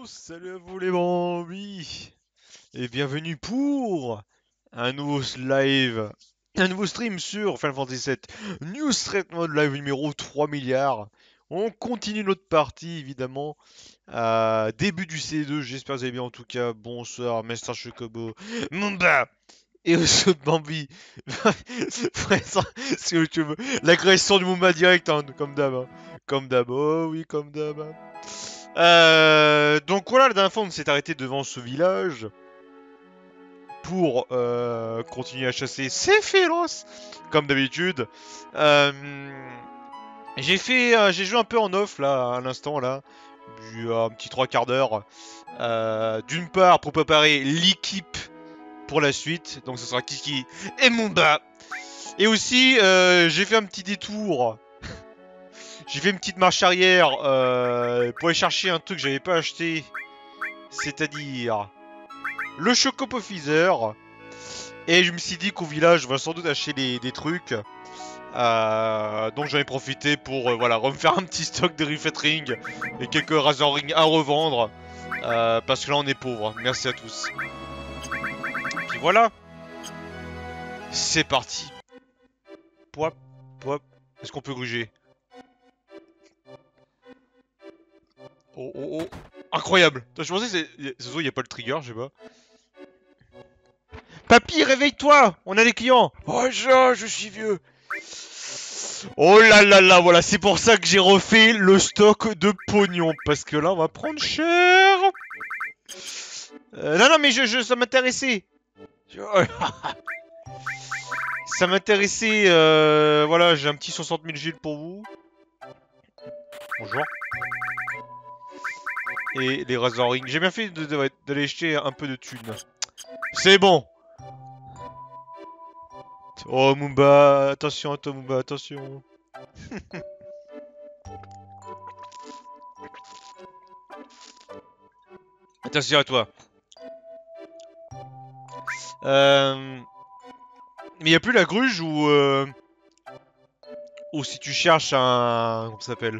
salut à vous les bambis et bienvenue pour un nouveau live, un nouveau stream sur Final Fantasy VII New Threat Mode live numéro 3 milliards. On continue notre partie évidemment. Début du C2, j'espère que vous allez bien en tout cas. Bonsoir Master Chocobo, Mumba et Osso de Bambi. Présent sur YouTube. L'agression du Mumba direct hein, comme d'hab. Hein. Comme d'hab, oh oui comme d'hab. Hein. Donc voilà, la dernière fois on s'est arrêté devant ce village pour continuer à chasser ces féroces, comme d'habitude. Euh, j'ai joué un peu en off là, à l'instant là, un petit trois quarts d'heure. D'une part pour préparer l'équipe pour la suite, donc ce sera Kiki et Mumba. Et aussi j'ai fait un petit détour. J'ai fait une petite marche arrière pour aller chercher un truc que j'avais pas acheté. C'est-à-dire le Chocobo Feather. Et je me suis dit qu'au village, on va sans doute acheter des trucs. Donc j'en ai profité pour voilà, refaire un petit stock de refettering et quelques Razor Ring à revendre. Parce que là on est pauvre. Merci à tous. Puis voilà. C'est parti. Pop, pop. Est-ce qu'on peut gruger? Oh oh oh. Incroyable. Je pensais que il n'y a pas le trigger, je sais pas. Papy, réveille-toi! On a des clients! Oh, je suis vieux! Oh là là là, voilà, c'est pour ça que j'ai refait le stock de pognon. Parce que là, on va prendre cher! Non, non, mais ça m'intéressait! Ça m'intéressait, voilà, j'ai un petit 60 000 Gilles pour vous. Bonjour. Et les Razor Ring. J'ai bien fait d'aller jeter un peu de thunes. C'est bon! Oh Mumba, attention à toi Mumba, attention. Attention à toi. Mais y a plus la gruge ou si tu cherches un... Comment ça s'appelle?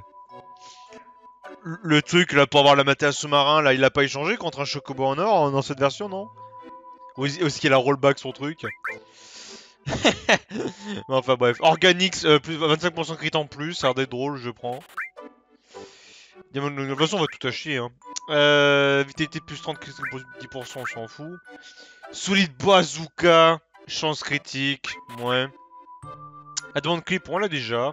Le truc là pour avoir la matéria sous-marin là, il a pas échangé contre un Chocobo en or dans cette version, non? Ou est-ce qu'il a rollback son truc? Enfin bref. Organix, plus 25% crit en plus, ça a l'air d'être drôle, je prends. De toute façon, on va tout acheter. Hein. Vitalité plus 30, critique plus 10%, on s'en fout. Solide bazooka, chance critique, ouais. La demande clip, on l'a déjà.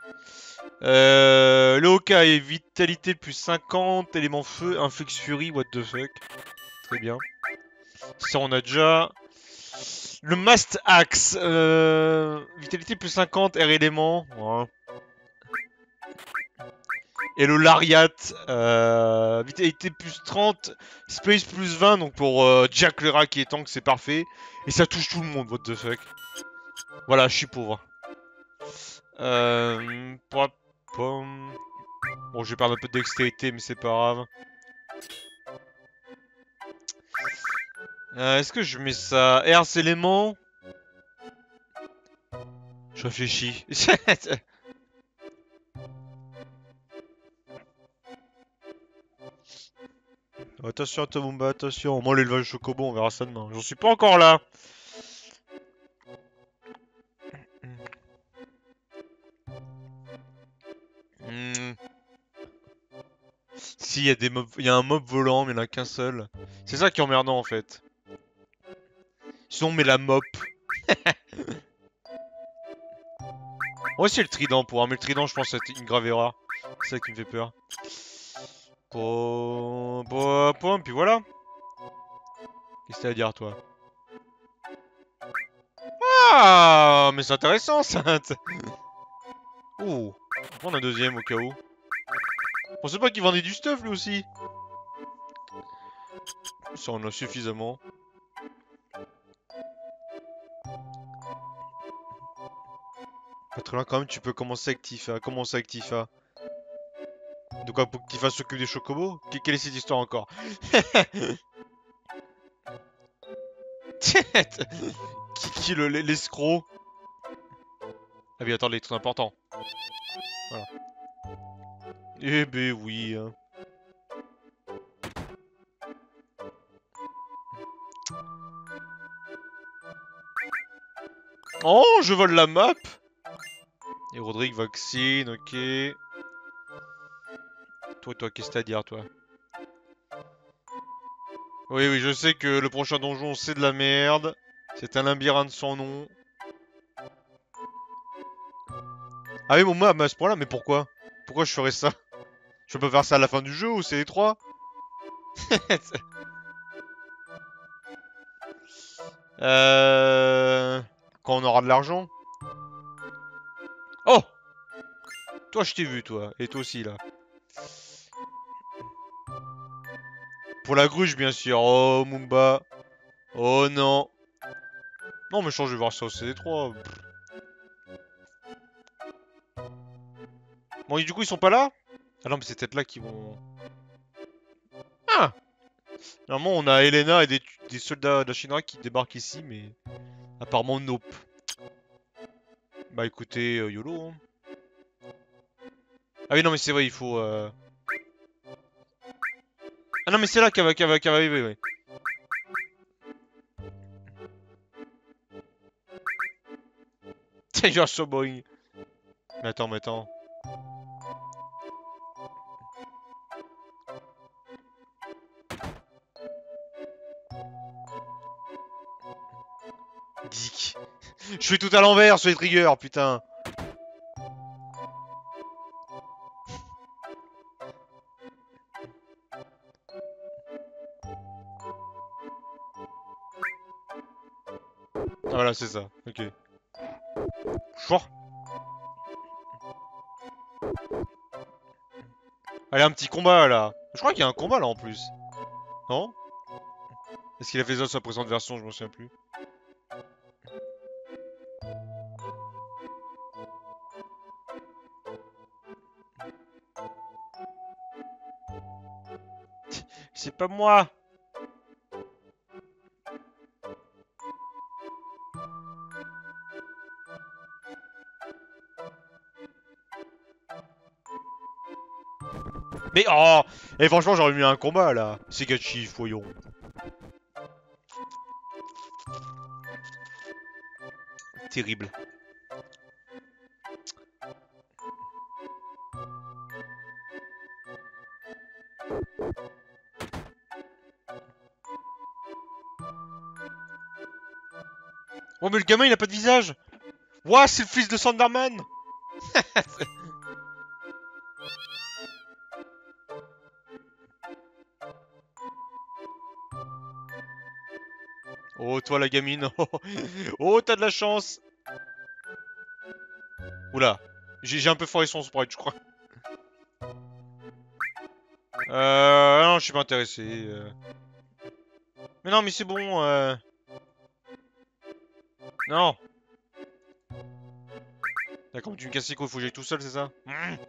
Le Hawkeye, vitalité plus 50, élément feu, influx fury, what the fuck. Très bien. Ça, on a déjà. Le Mast Axe, vitalité plus 50, air élément. Ouais. Et le Lariat, vitalité plus 30, space plus 20, donc pour Jack Lera qui est tank, c'est parfait. Et ça touche tout le monde, what the fuck. Voilà, je suis pauvre. Pom, pom. Bon, je vais perdre un peu de dextérité, mais c'est pas grave. Est-ce que je mets ça Earth élément? Je réfléchis. Attention Tomumba, attention. Moi l'élevage chocobo, on verra ça demain. J'en suis pas encore là. Hmm. Si, il y a des mobs, il y a un mob volant, mais il n'y en a qu'un seul. C'est ça qui est emmerdant en fait. Sinon on met la mop. Moi aussi le trident pour un, mais le trident je pense que c'est une grave erreur. C'est ça qui me fait peur. Pom, puis voilà. Qu'est-ce que t'as à dire toi? Ah, mais c'est intéressant ça. Ouh, on va prendre un deuxième au cas où. Je pensais pas qu'il vendait du stuff lui aussi. Ça on en a suffisamment. Pas très loin quand même, tu peux commencer avec Tifa. Commencer avec Tifa. De quoi pour que Tifa s'occupe des chocobos? Quelle est cette histoire encore? Qui l'escroc? Ah oui, attends, les trucs importants. Voilà. Eh ben oui. Hein. Oh, je vole la map. Et Rodrigue vaccine, ok. Toi, qu'est-ce que t'as à dire, toi? Oui, oui, je sais que le prochain donjon, c'est de la merde. C'est un labyrinthe sans nom. Ah oui, mon map, à ce point-là, mais pourquoi? Pourquoi je ferais ça? Je peux faire ça à la fin du jeu ou c'est les trois? euh... Quand on aura de l'argent? Oh! Toi, je t'ai vu, toi. Et toi aussi, là. Pour la gruge, bien sûr. Oh, Mumba. Oh, non. Non, mais je vais voir ça au CD3. Bon, et du coup, ils sont pas là? Ah non, mais c'est peut-être là qu'ils vont... Ah! Normalement, on a Elena et des soldats d'Ashina qui débarquent ici, mais... Apparemment, nope. Bah écoutez, YOLO, hein. Ah oui, non, mais c'est vrai, il faut... Ah non, mais c'est là qu'elle va arriver, ouais. You're so boring. Mais attends, mais attends. Dick. Je fais tout à l'envers sur les triggers, putain. Ah, voilà, c'est ça. Ok. Chouah. Allez, un petit combat, là. Je crois qu'il y a un combat, là, en plus. Non? Est-ce qu'il a fait ça sur sa présente version? Je m'en souviens plus. C'est pas moi. Mais oh! Et franchement, j'aurais mis un combat, là. C'est Gachi, voyons. Terrible. Oh, mais le gamin, il a pas de visage. Ouah, c'est le fils de Sanderman. Oh, toi, la gamine. Oh, t'as de la chance. Oula. J'ai un peu foiré son sprite, je crois. Non, je suis pas intéressé. Mais non, mais c'est bon. Non. D'accord, tu me casses les couilles, faut que j'aille tout seul, c'est ça?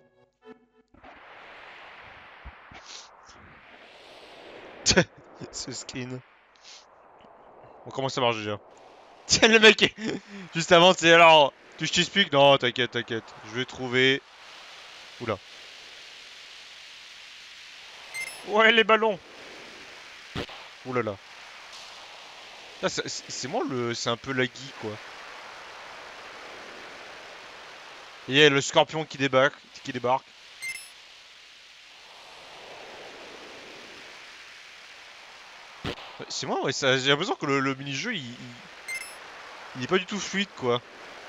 Ce skin. Bon, comment ça marche déjà? Tiens, le mec, juste avant, c'est alors. Tu t'expliques? Non, t'inquiète, t'inquiète. Je vais trouver. Oula. Ouais, les ballons. Oula là. Ah, c'est moi le. C'est un peu laggy, quoi. Et il y a le scorpion qui débarque. Qui débarque. C'est moi, ouais, j'ai l'impression que le mini-jeu, il est pas du tout fluide, quoi.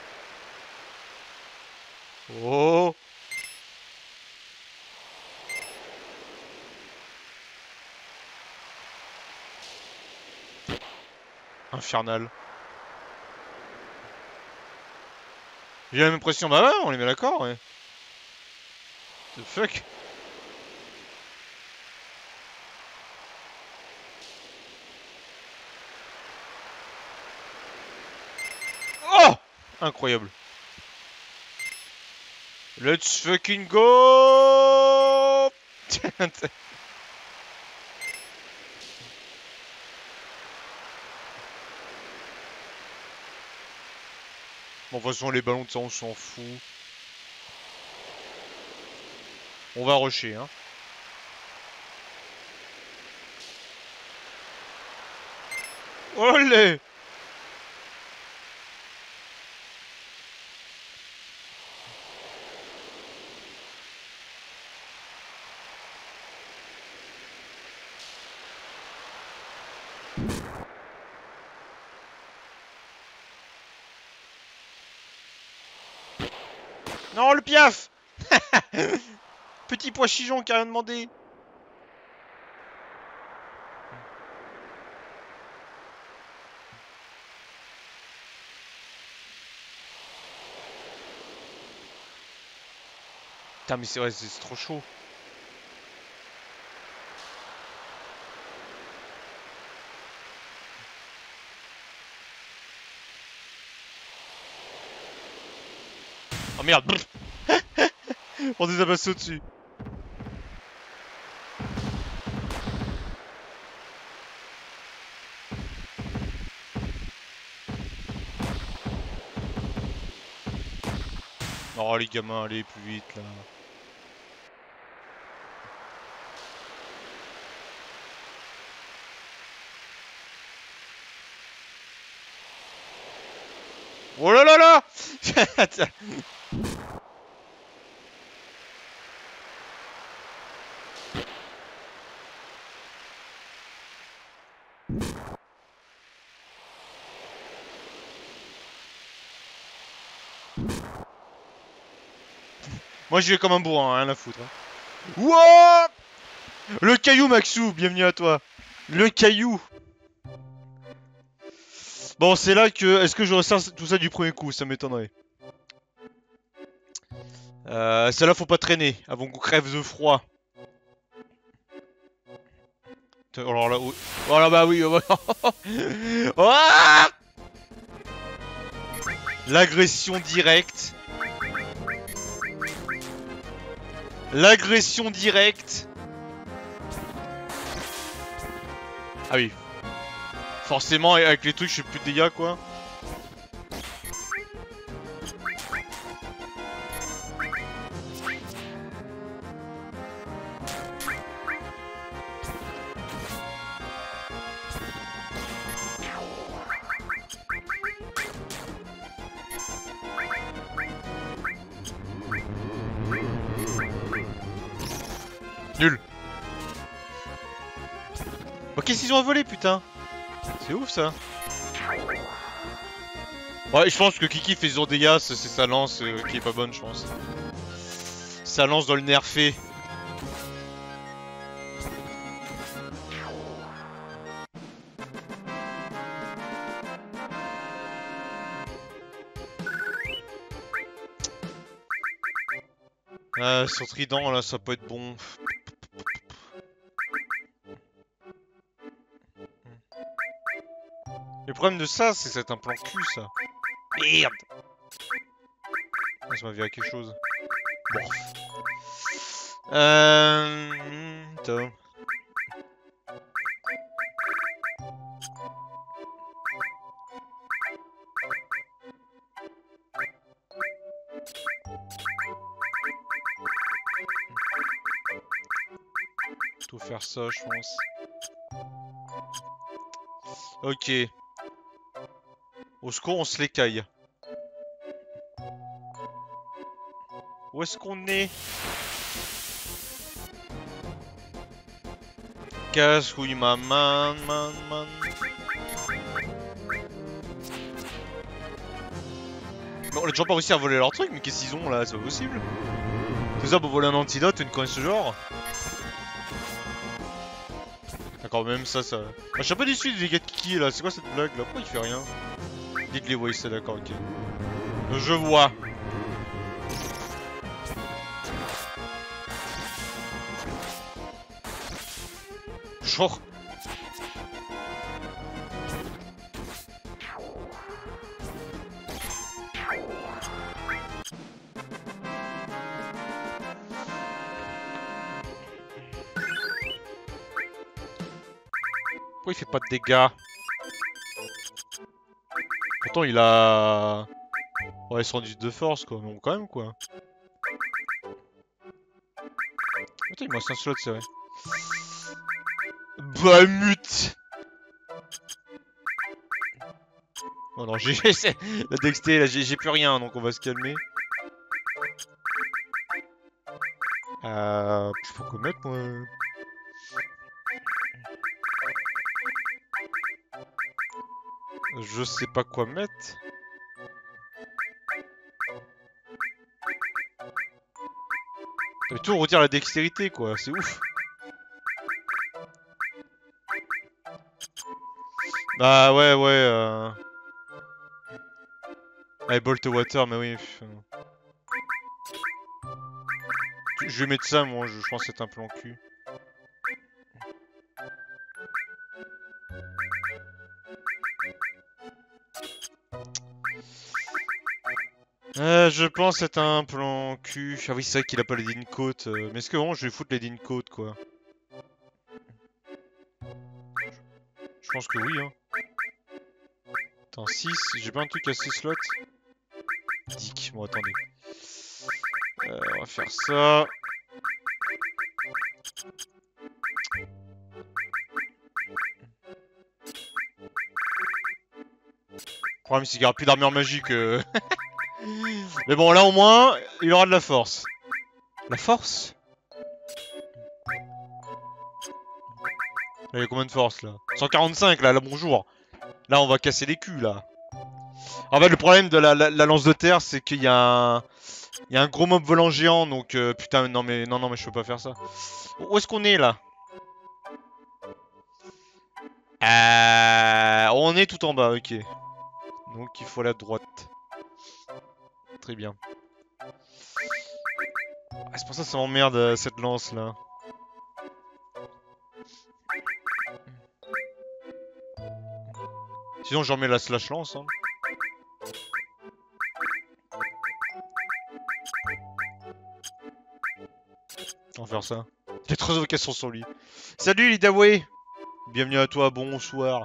Oh! Infernal. J'ai la même impression, bah ouais, on est bien d'accord, ouais. The fuck? Oh! Incroyable. Let's fucking go! Bon, de toute façon, les ballons de ça, on s'en fout. On va rusher, hein. Olé! Non, le piaf. Petit pois chichon qui a rien demandé. Putain, mais c'est vrai, c'est trop chaud. Oh merde. On nous a passé au-dessus. Oh les gamins, allez plus vite là. Oh là là là. Moi j'y vais comme un bourrin, rien à foutre. Hein. Wouah. Le caillou Maxou, bienvenue à toi. Le caillou. Bon, c'est là que... Est-ce que je ressors tout ça du premier coup? Ça m'étonnerait. Celle-là, faut pas traîner, avant qu'on crève de froid. Alors là, oui. Voilà, bah oui. Ah. L'agression directe. L'agression directe. Ah oui. Forcément, avec les trucs, je fais plus de dégâts, quoi. Nul. Oh, qu'est-ce qu'ils ont volé, putain? C'est ouf, ça. Ouais, je pense que Kiki fait 0 dégâts, c'est sa lance qui est pas bonne, je pense. Sa lance doit le nerfer. Son trident, là, ça peut être bon. Le problème de ça, c'est que c'est un plan cul, ça. Merde. Ah, ça m'a vu à quelque chose. Bon. Attends. Tout faire ça, je pense. Ok. Au secours, on se l'écaille. Où est-ce qu'on est? Casse-couille, ma man. Bon, on a toujours pas réussi à voler leur truc, mais qu'est-ce qu'ils ont là? C'est pas possible. Tout ça pour voler un antidote, une connerie de ce genre. D'accord, même ça. Ah, je suis un peu déçu des gars de Kiki là. C'est quoi cette blague là? Pourquoi il fait rien? Dites-les, oui, c'est d'accord, ok. Je vois. Genre. Pourquoi il fait pas de dégâts? Pourtant il a... Ouais, 118 de force quoi, mais bon, quand même quoi. Attends, il me reste un slot, c'est vrai. Bahamut. Oh non, j'ai... La dexté, là, j'ai plus rien, donc on va se calmer. Je peux commettre, moi... Je sais pas quoi mettre. Mais tout retire la dextérité quoi, c'est ouf. Bah ouais. Allez, Bolt Water, mais oui. Je vais mettre ça moi, je pense que c'est un plan cul. Je pense que c'est un plan cul. Ah oui, c'est vrai qu'il a pas les Dean Coat. Mais est-ce que vraiment je vais foutre les Dean Coat quoi? Je pense que oui, hein. Attends, 6, j'ai pas un truc à 6 slots? Dick, bon attendez. On va faire ça. Le problème c'est qu'il n'y aura plus d'armure magique. Mais bon, là au moins, il aura de la force. La force? Il y a combien de force là? 145 là, bonjour. Là on va casser les culs là. En fait le problème de la lance de terre c'est qu'il y a un gros mob volant géant donc putain non mais je peux pas faire ça. Où est-ce qu'on est là? On est tout en bas, ok. Donc il faut aller à droite. Très bien. C'est pour ça que ça m'emmerde cette lance là. Sinon j'en mets la slash lance hein. On va faire ça. Il y a 3 vocations sur lui. Salut Lidaway. Bienvenue à toi, bonsoir.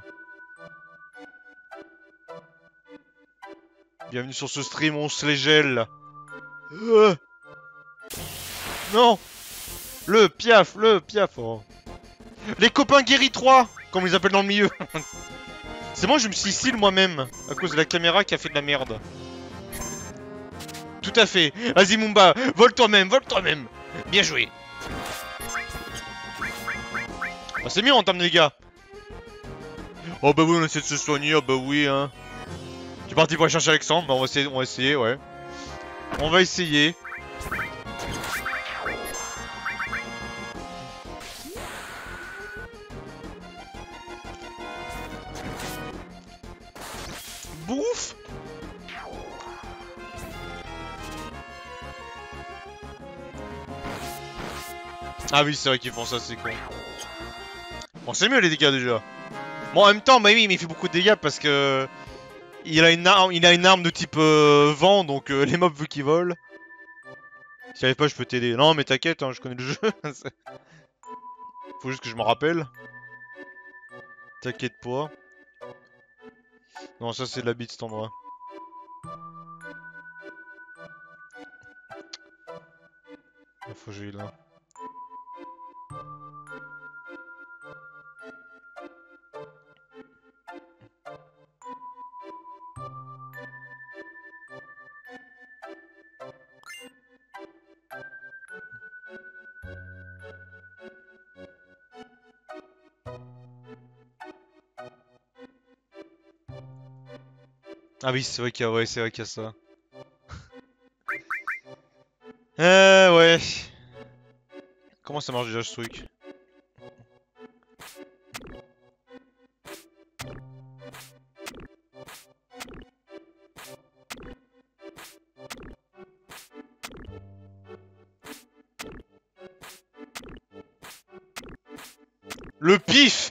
Bienvenue sur ce stream, on se les gèle. Non. Le piaf. Oh. Les copains guéris 3, comme ils les appellent dans le milieu. C'est moi, je me suis seal moi-même, à cause de la caméra qui a fait de la merde. Tout à fait. Vas-y Mumba, vole toi-même. Bien joué. Bah, c'est mieux en termes de dégâts. Oh bah oui, on essaie de se soigner, oh bah oui hein. Tu es parti pour aller chercher Alexandre, bah on va essayer, ouais. On va essayer. Bouffe. Ah oui, c'est vrai qu'ils font ça, c'est con. Bon, c'est mieux les dégâts déjà. Bon, en même temps, bah oui, mais il fait beaucoup de dégâts parce que... Il a une arme de type vent, donc les mobs veulent qu'ils volent. Si t'arrives pas, je peux t'aider. Non, mais t'inquiète, hein, je connais le jeu. Faut juste que je me rappelle. T'inquiète pas. Non, ça c'est de la bite cet endroit. Faut que j'aille là. Ah oui, c'est vrai qu'il y a, ouais, c'est vrai qu'il y a ça. Ouais. Comment ça marche déjà ce truc? Le pif!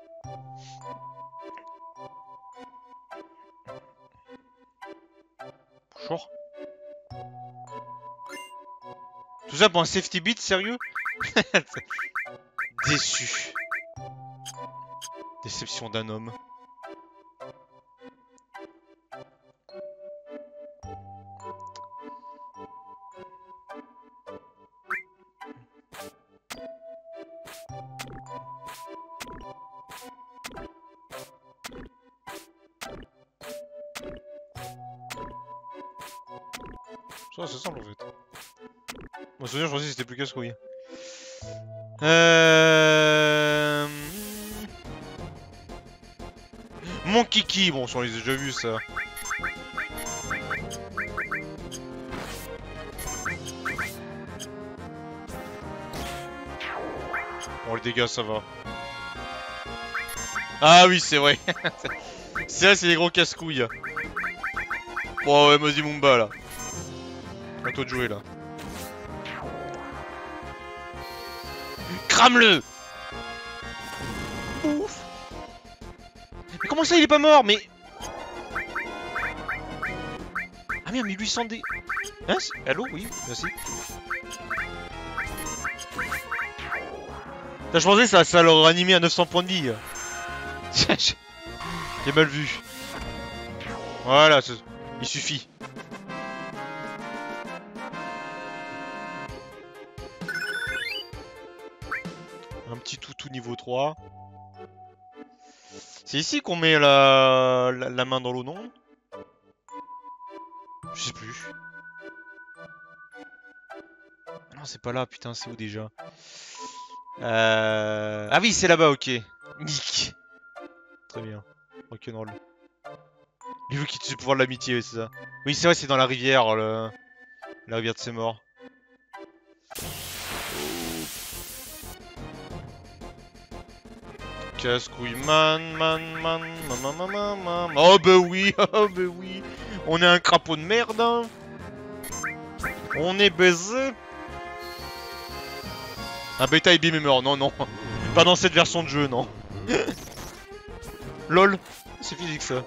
Bonjour. Tout ça pour un safety beat, sérieux? Déçu. Déception d'un homme. Ça, c'est simple en fait. Mon souvenir, je pensais que c'était plus casse-couille. Mon kiki, bon, on les a déjà vus ça. Bon, les dégâts, ça va. Ah oui, c'est vrai. C'est vrai, c'est des gros casse-couilles. Bon, ouais, vas-y, Mumba, là. À toi de jouer, là. Crame-le! Ouf! Mais comment ça, il est pas mort? Mais... Ah merde, 1800 dés... Hein? Allô? Oui, merci. Là, je pensais que ça leur animé à 900 points de vie. J'ai mal vu. Voilà, il suffit. Un petit toutou niveau 3. C'est ici qu'on met la main dans l'eau, non? Je sais plus. Ah non, c'est pas là, putain, c'est où déjà? Ah oui, c'est là-bas, ok. Nick. Très bien. Rock'n'roll. Les jeux qui tuent le pouvoir de l'amitié, c'est ça. Oui, c'est vrai, c'est dans la rivière, la rivière de ses morts. Casse-couille, man. Oh bah oui, oh bah oui. On est un crapaud de merde, hein. On est baisé. Un bêta baby meurt, non. Pas dans cette version de jeu, non. LOL, c'est physique ça.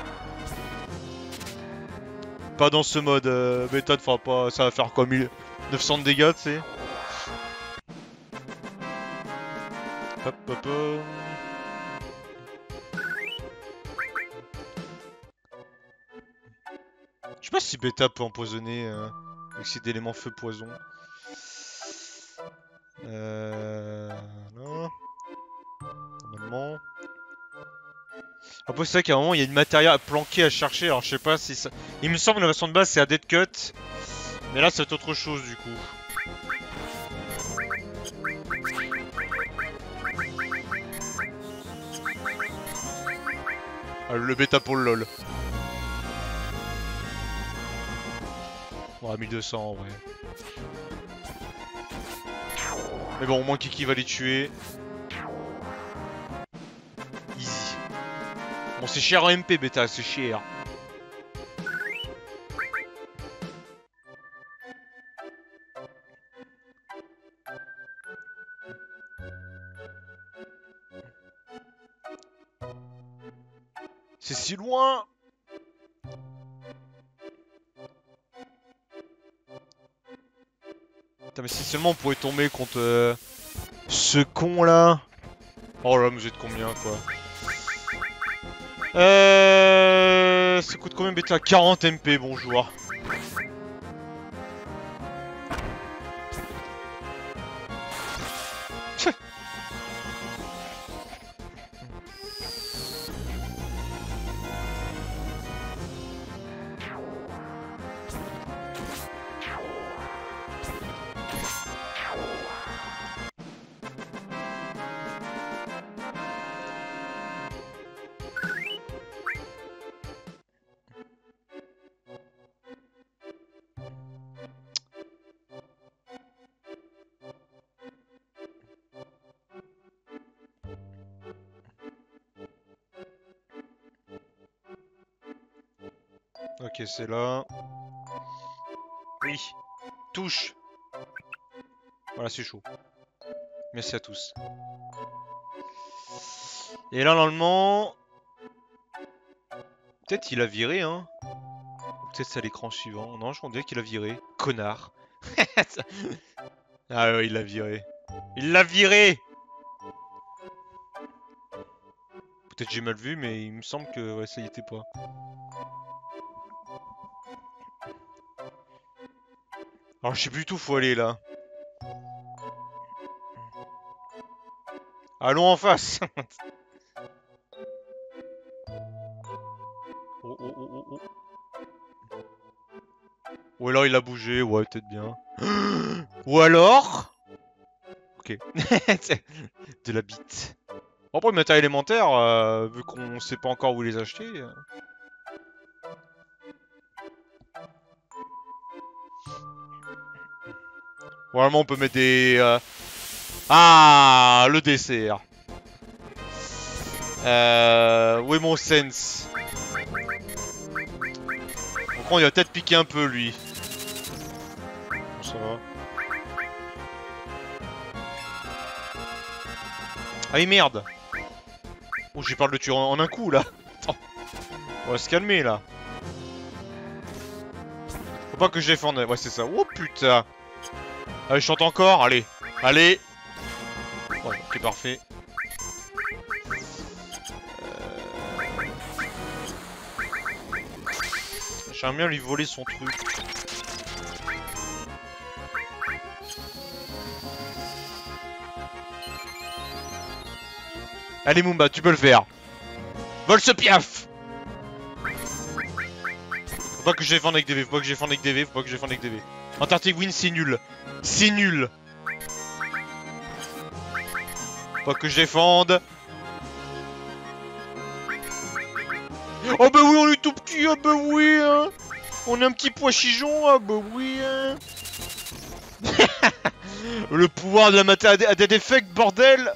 Pas dans ce mode bêta, ne fera pas. Ça va faire comme 900 de dégâts, tu sais. Hop. Je sais pas si bêta peut empoisonner avec ses éléments feu poison. Non. Normalement. Après c'est vrai qu'à un moment il y a une matériel planquée à chercher, alors je sais pas si ça... Il me semble que la version de base c'est à dead cut. Mais là c'est autre chose du coup. Ah, le bêta pour le lol. Ouais, 1200 en vrai. Mais bon, au moins Kiki va les tuer. Easy. Bon, c'est cher en MP, bêta, c'est cher. C'est si loin. Putain, mais si seulement on pouvait tomber contre ce con là. Oh là, mais vous êtes combien quoi? Ça coûte combien bêta? 40 MP, bonjour. Ok, c'est là. Oui. Touche. Voilà, c'est chaud. Merci à tous. Et là, normalement... Peut-être il a viré, hein. Peut-être c'est à l'écran suivant. Non, je dirais qu'il a viré. Connard. Ah ouais, il l'a viré. Il l'a viré! Peut-être j'ai mal vu, mais il me semble que ouais, ça y était pas. Alors je sais plus du tout où faut aller là. Allons en face. Oh. Ou alors il a bougé, ouais peut-être bien. Ou alors... Ok. De la bite. Bon, pour le matériel élémentaire, vu qu'on sait pas encore où les acheter... Normalement, on peut mettre des... Ah, le dessert. Où est mon sense? Bon, il va peut-être piquer un peu, lui. Bon, ça va. Ah, oui, merde. Oh, j'ai peur de le tuer en un coup, là. Attends. On va se calmer, là. Faut pas que je défende. Ouais, c'est ça. Oh, putain. Allez, je chante encore. Allez. Allez. Ouais, ok, parfait. J'aimerais bien lui voler son truc. Allez Mumba, tu peux le faire. Vole ce piaf. Faut pas que je défende avec DV, faut pas que je défende avec DV, faut pas que je défende avec DV. Antarctic Win, c'est nul. C'est nul. Faut pas que je défende. Oh bah oui, on est tout petit, ah bah oui, hein. On est un petit pois chichon, ah bah oui, hein. Le pouvoir de la matière à des effects, bordel.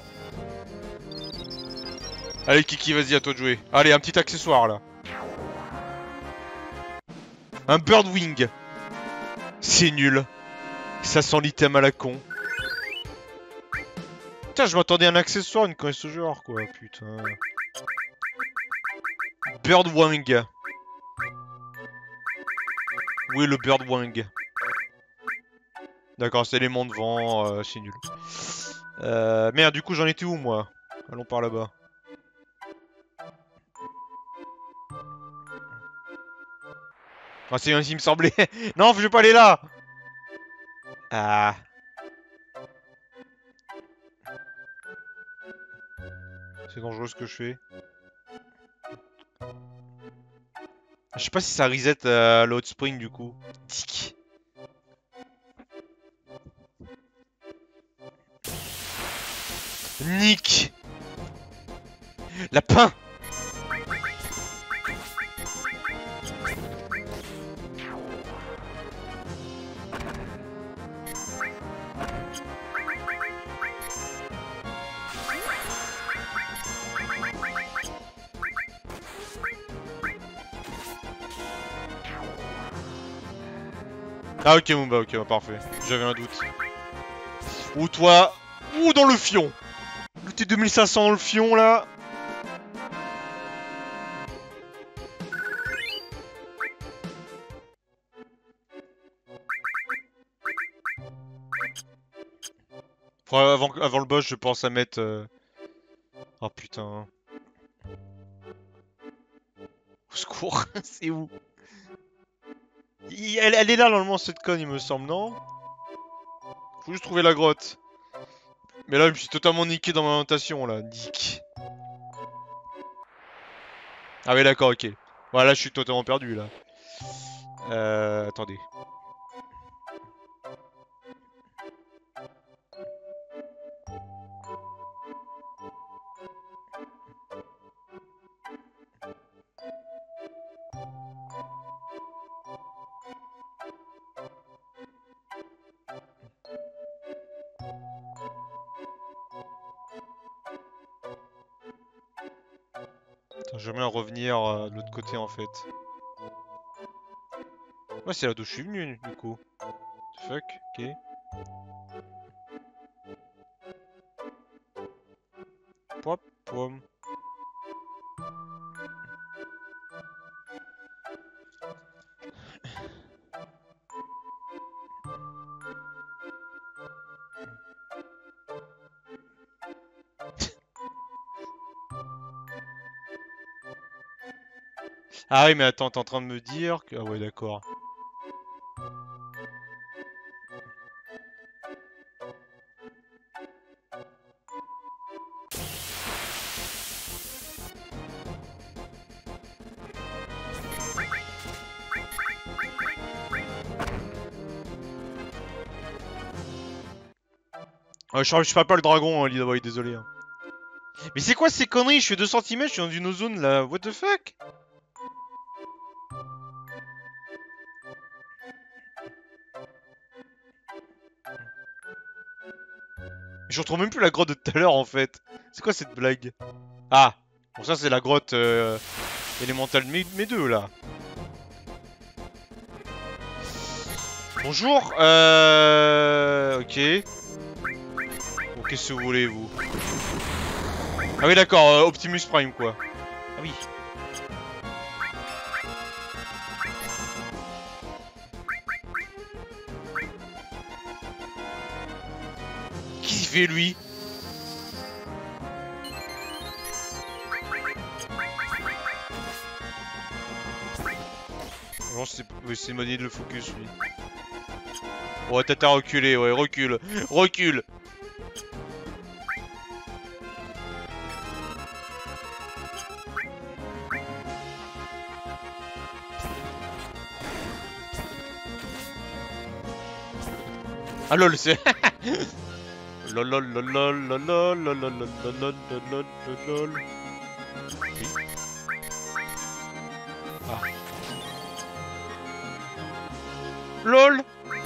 Allez Kiki, vas-y, à toi de jouer. Allez, un petit accessoire là. Un Birdwing. C'est nul. Ça sent l'item à la con. Putain, je m'attendais à un accessoire, une connaisse ce genre quoi, putain. Birdwing. Où est le Birdwing? D'accord, c'est l'élément de vent, c'est nul. Merde, du coup j'en étais où moi? Allons par là-bas. Ah, c'est ainsi il me semblait. Non, je vais pas aller là. Ah. C'est dangereux ce que je fais. Je sais pas si ça reset le hot spring du coup. Tic. Nick. Lapin. Ah ok Mumba, ok, bah, parfait. J'avais un doute. Ou toi, ou dans le fion. Le T2500 dans le fion là. Avant le boss, je pense à mettre... Oh putain. Au secours, c'est où? Elle est là normalement cette conne il me semble, non? Faut juste trouver la grotte. Mais là je me suis totalement niqué dans ma orientation là, nique. Ah ouais d'accord, ok. Voilà, je suis totalement perdu là. Attendez. J'aimerais revenir de l'autre côté en fait. Ouais, c'est là d'où je suis venu du coup. Fuck, ok. Pop, pom. Ah oui, mais attends, t'es en train de me dire que... Ah ouais, d'accord. Je parle pas le dragon, Lidoboy, désolé. Hein. Mais c'est quoi ces conneries? Je suis 2 cm, je suis dans une ozone là. What the fuck? Je retrouve même plus la grotte de tout à l'heure en fait. C'est quoi cette blague? Ah! Bon, ça c'est la grotte élémentale de mes deux là. Bonjour, ok. Bon, qu'est-ce que vous voulez, vous? Ah oui, d'accord, Optimus Prime, quoi. Ah oui. Qu'est-ce qu'il fait, lui? Bon, c'est une bonne idée de le focus, lui. Ouais, t'as reculé, ouais, recule. Recule! Ah lol, c'est... lol lol lol lol lol lol lol lol lol lol lol lol. Oui. Ah. LOL.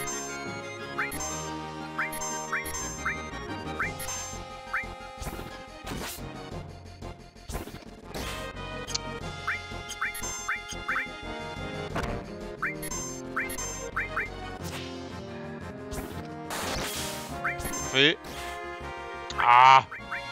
Fait. Ah.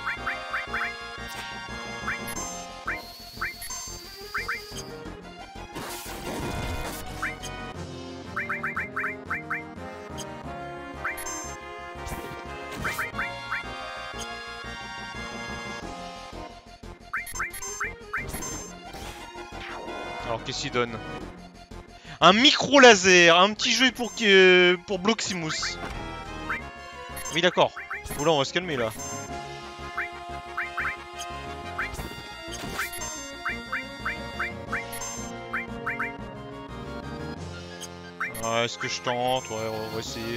Alors qu'est-ce qu'il donne? Un micro laser, un petit jeu pour Bloximus. Oui d'accord. Oula, on va se calmer là. Ouais, est-ce que je tente? Ouais, on va essayer.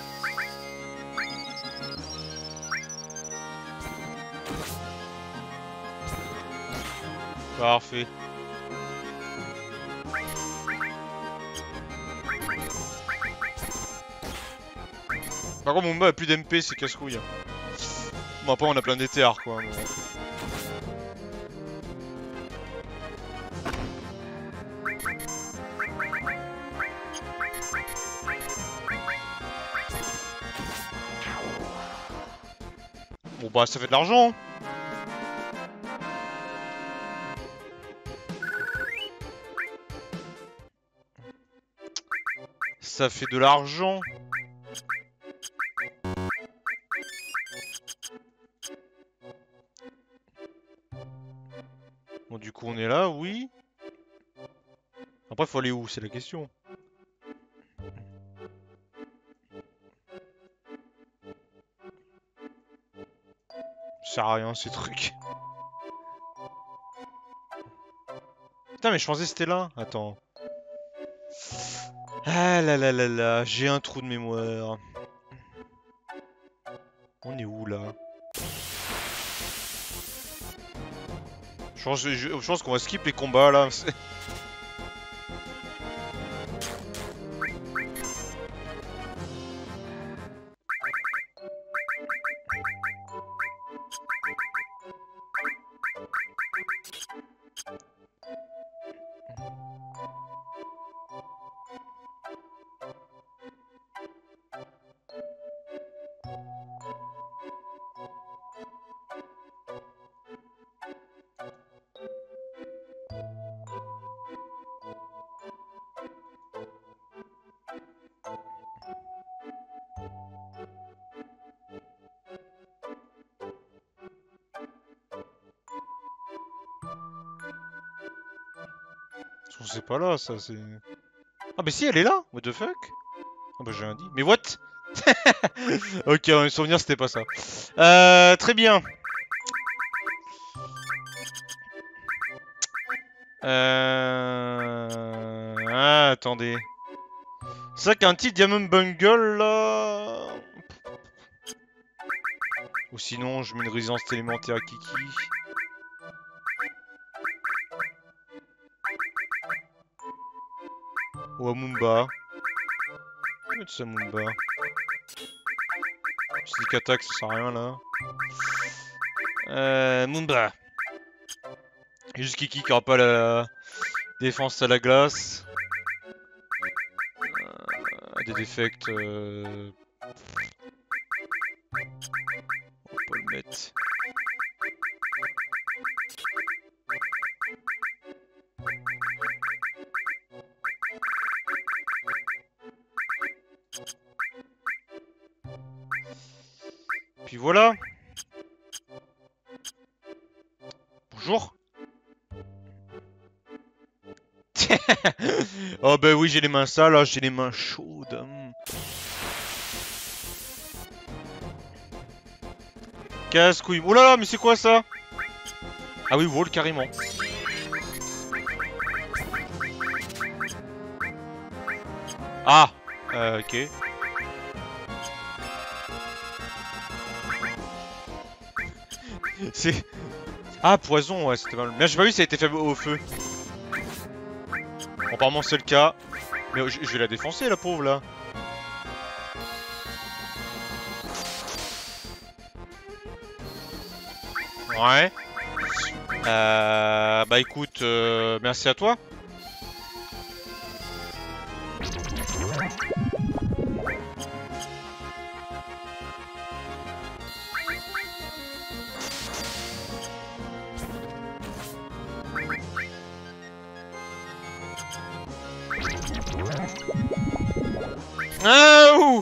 Parfait. Par contre, mon bas a plus d'MP, c'est casse-couille. Bon, après, on a plein d'éther, quoi. Mais... Bon, bah, ça fait de l'argent. Ça fait de l'argent. Bon, du coup, on est là, oui. Après, faut aller où? C'est la question. Ça sert à rien, ces trucs. Putain, mais je pensais que c'était là. Attends. Ah là là là là, j'ai un trou de mémoire. On est où, là? Je pense qu'on va skip les combats, là. C'est pas là, ça, c'est... Ah bah si, elle est là. What the fuck? Ah bah j'ai rien dit. Mais what? Ok, mes souvenirs, c'était pas ça. Très bien. Ah, attendez. C'est vrai qu'un petit Diamond Bungle, là... Ou sinon, je mets une résistance élémentaire à Kiki. Ou à Mumba. Je vais mettre ça à Mumba. Sneak attack, ça sert à rien là. Mumba. Juste Kiki qui aura pas la défense à la glace. Des défects. On peut le mettre. Puis voilà. Bonjour. Oh bah oui, j'ai les mains sales, j'ai les mains chaudes. Casse-couille. Oh là là, mais c'est quoi ça? Ah oui, wall carrément. Ah, ok. C'est... Ah, poison, ouais, c'était mal. Mais j'ai pas vu si ça a été fait au feu. Apparemment c'est le cas. Mais je vais la défoncer, la pauvre, là. Ouais. Bah écoute, merci à toi. Ah ouh.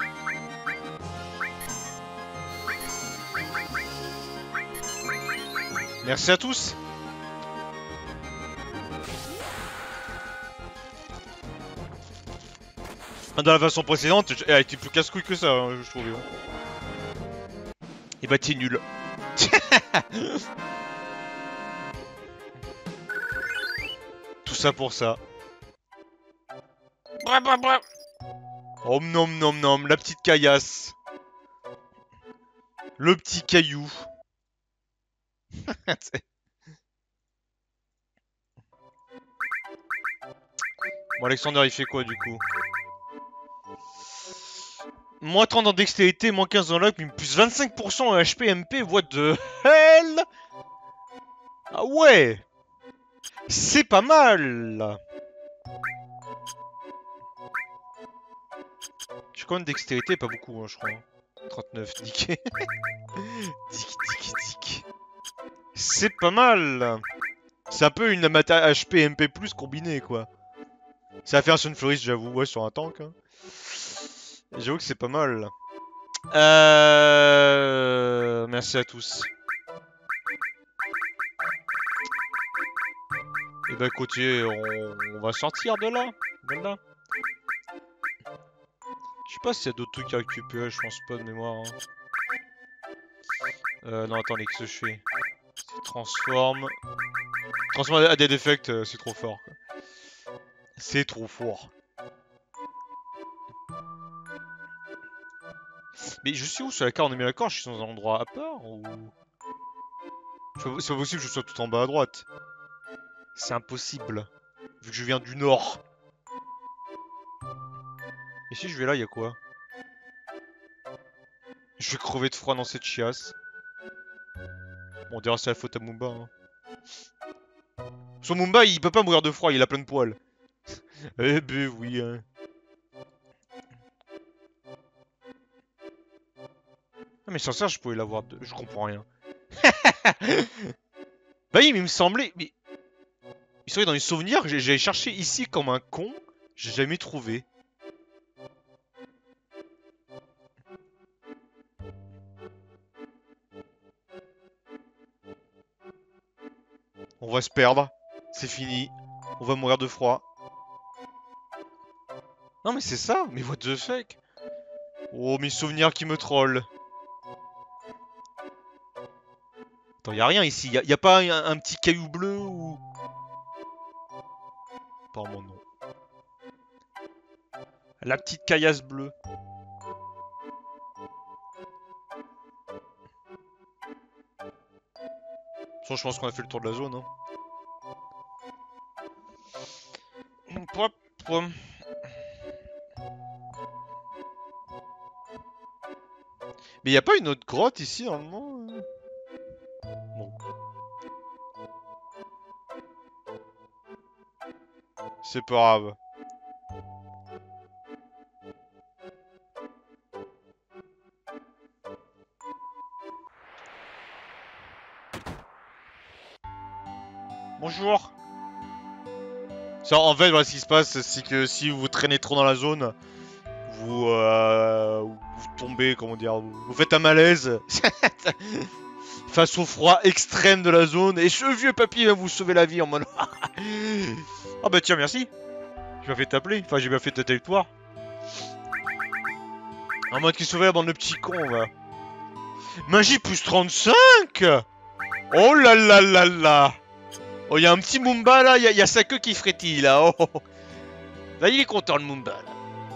Merci à tous. Dans la version précédente, elle était plus casse-couille que ça, hein, je trouvais. Et bah t'es nul. Tout ça pour ça. Bref, bref, bref. Oh nom nom nom, la petite caillasse. Le petit caillou. Bon, Alexander, il fait quoi du coup? Moins 30 en dextérité, moins 15 en luck, mais plus 25% en HP MP, what the hell? Ah ouais! C'est pas mal! J'ai quand même dextérité, pas beaucoup, hein, je crois. 39, niqué. Dick. C'est pas mal! C'est un peu une Amata HP MP+, combinée, quoi. Ça va faire un Sunflorist, j'avoue, ouais, sur un tank. Hein. J'avoue que c'est pas mal. Merci à tous. Et bah écoutez, on va sortir de là. Voilà. Je sais pas s'il y a d'autres trucs à récupérer, je pense pas de mémoire. Hein. Non, attendez, qu'est-ce que je fais? Transforme. Transforme à des effects, c'est trop fort. C'est trop fort. Mais je suis où sur la carte? On est bien d'accord, je suis dans un endroit à part ou... C'est pas possible que je sois tout en bas à droite. C'est impossible. Vu que je viens du nord. Et si je vais là, y'a quoi? Je vais crever de froid dans cette chiasse. Bon, on dirait c'est la faute à Mumba. Hein. Son Mumba, il peut pas mourir de froid, il a plein de poils. Eh ben oui, hein. Ah mais sans ça, je pouvais l'avoir de... Je comprends rien. Bah oui, mais il me semblait... Mais... Il serait dans les souvenirs que j'avais cherché ici comme un con. J'ai jamais trouvé. On va se perdre. C'est fini. On va mourir de froid. Non mais c'est ça. Mais what the fuck? Oh, mes souvenirs qui me trollent. Attends, y'a rien ici. Y a pas un petit caillou bleu ou... Apparemment non. La petite caillasse bleue. Je pense qu'on a fait le tour de la zone. Hein. Pop, pop. Mais y a pas une autre grotte ici normalement? Bon. C'est pas grave. Bonjour. Ça, en fait, voilà, ce qui se passe, c'est que si vous traînez trop dans la zone, vous tombez, comment dire, vous faites un malaise face au froid extrême de la zone, et ce vieux papy va vous sauver la vie en mode ah bah tiens, merci. Tu m'as fait t'appeler, enfin j'ai bien fait ta territoire. En mode qui sauver la bande de petits cons, va. Magie plus 35. Oh là là là là. Oh, y'a un petit Mumba là, y'a sa queue qui frétille là. Oh. Là, il est content le Mumba là.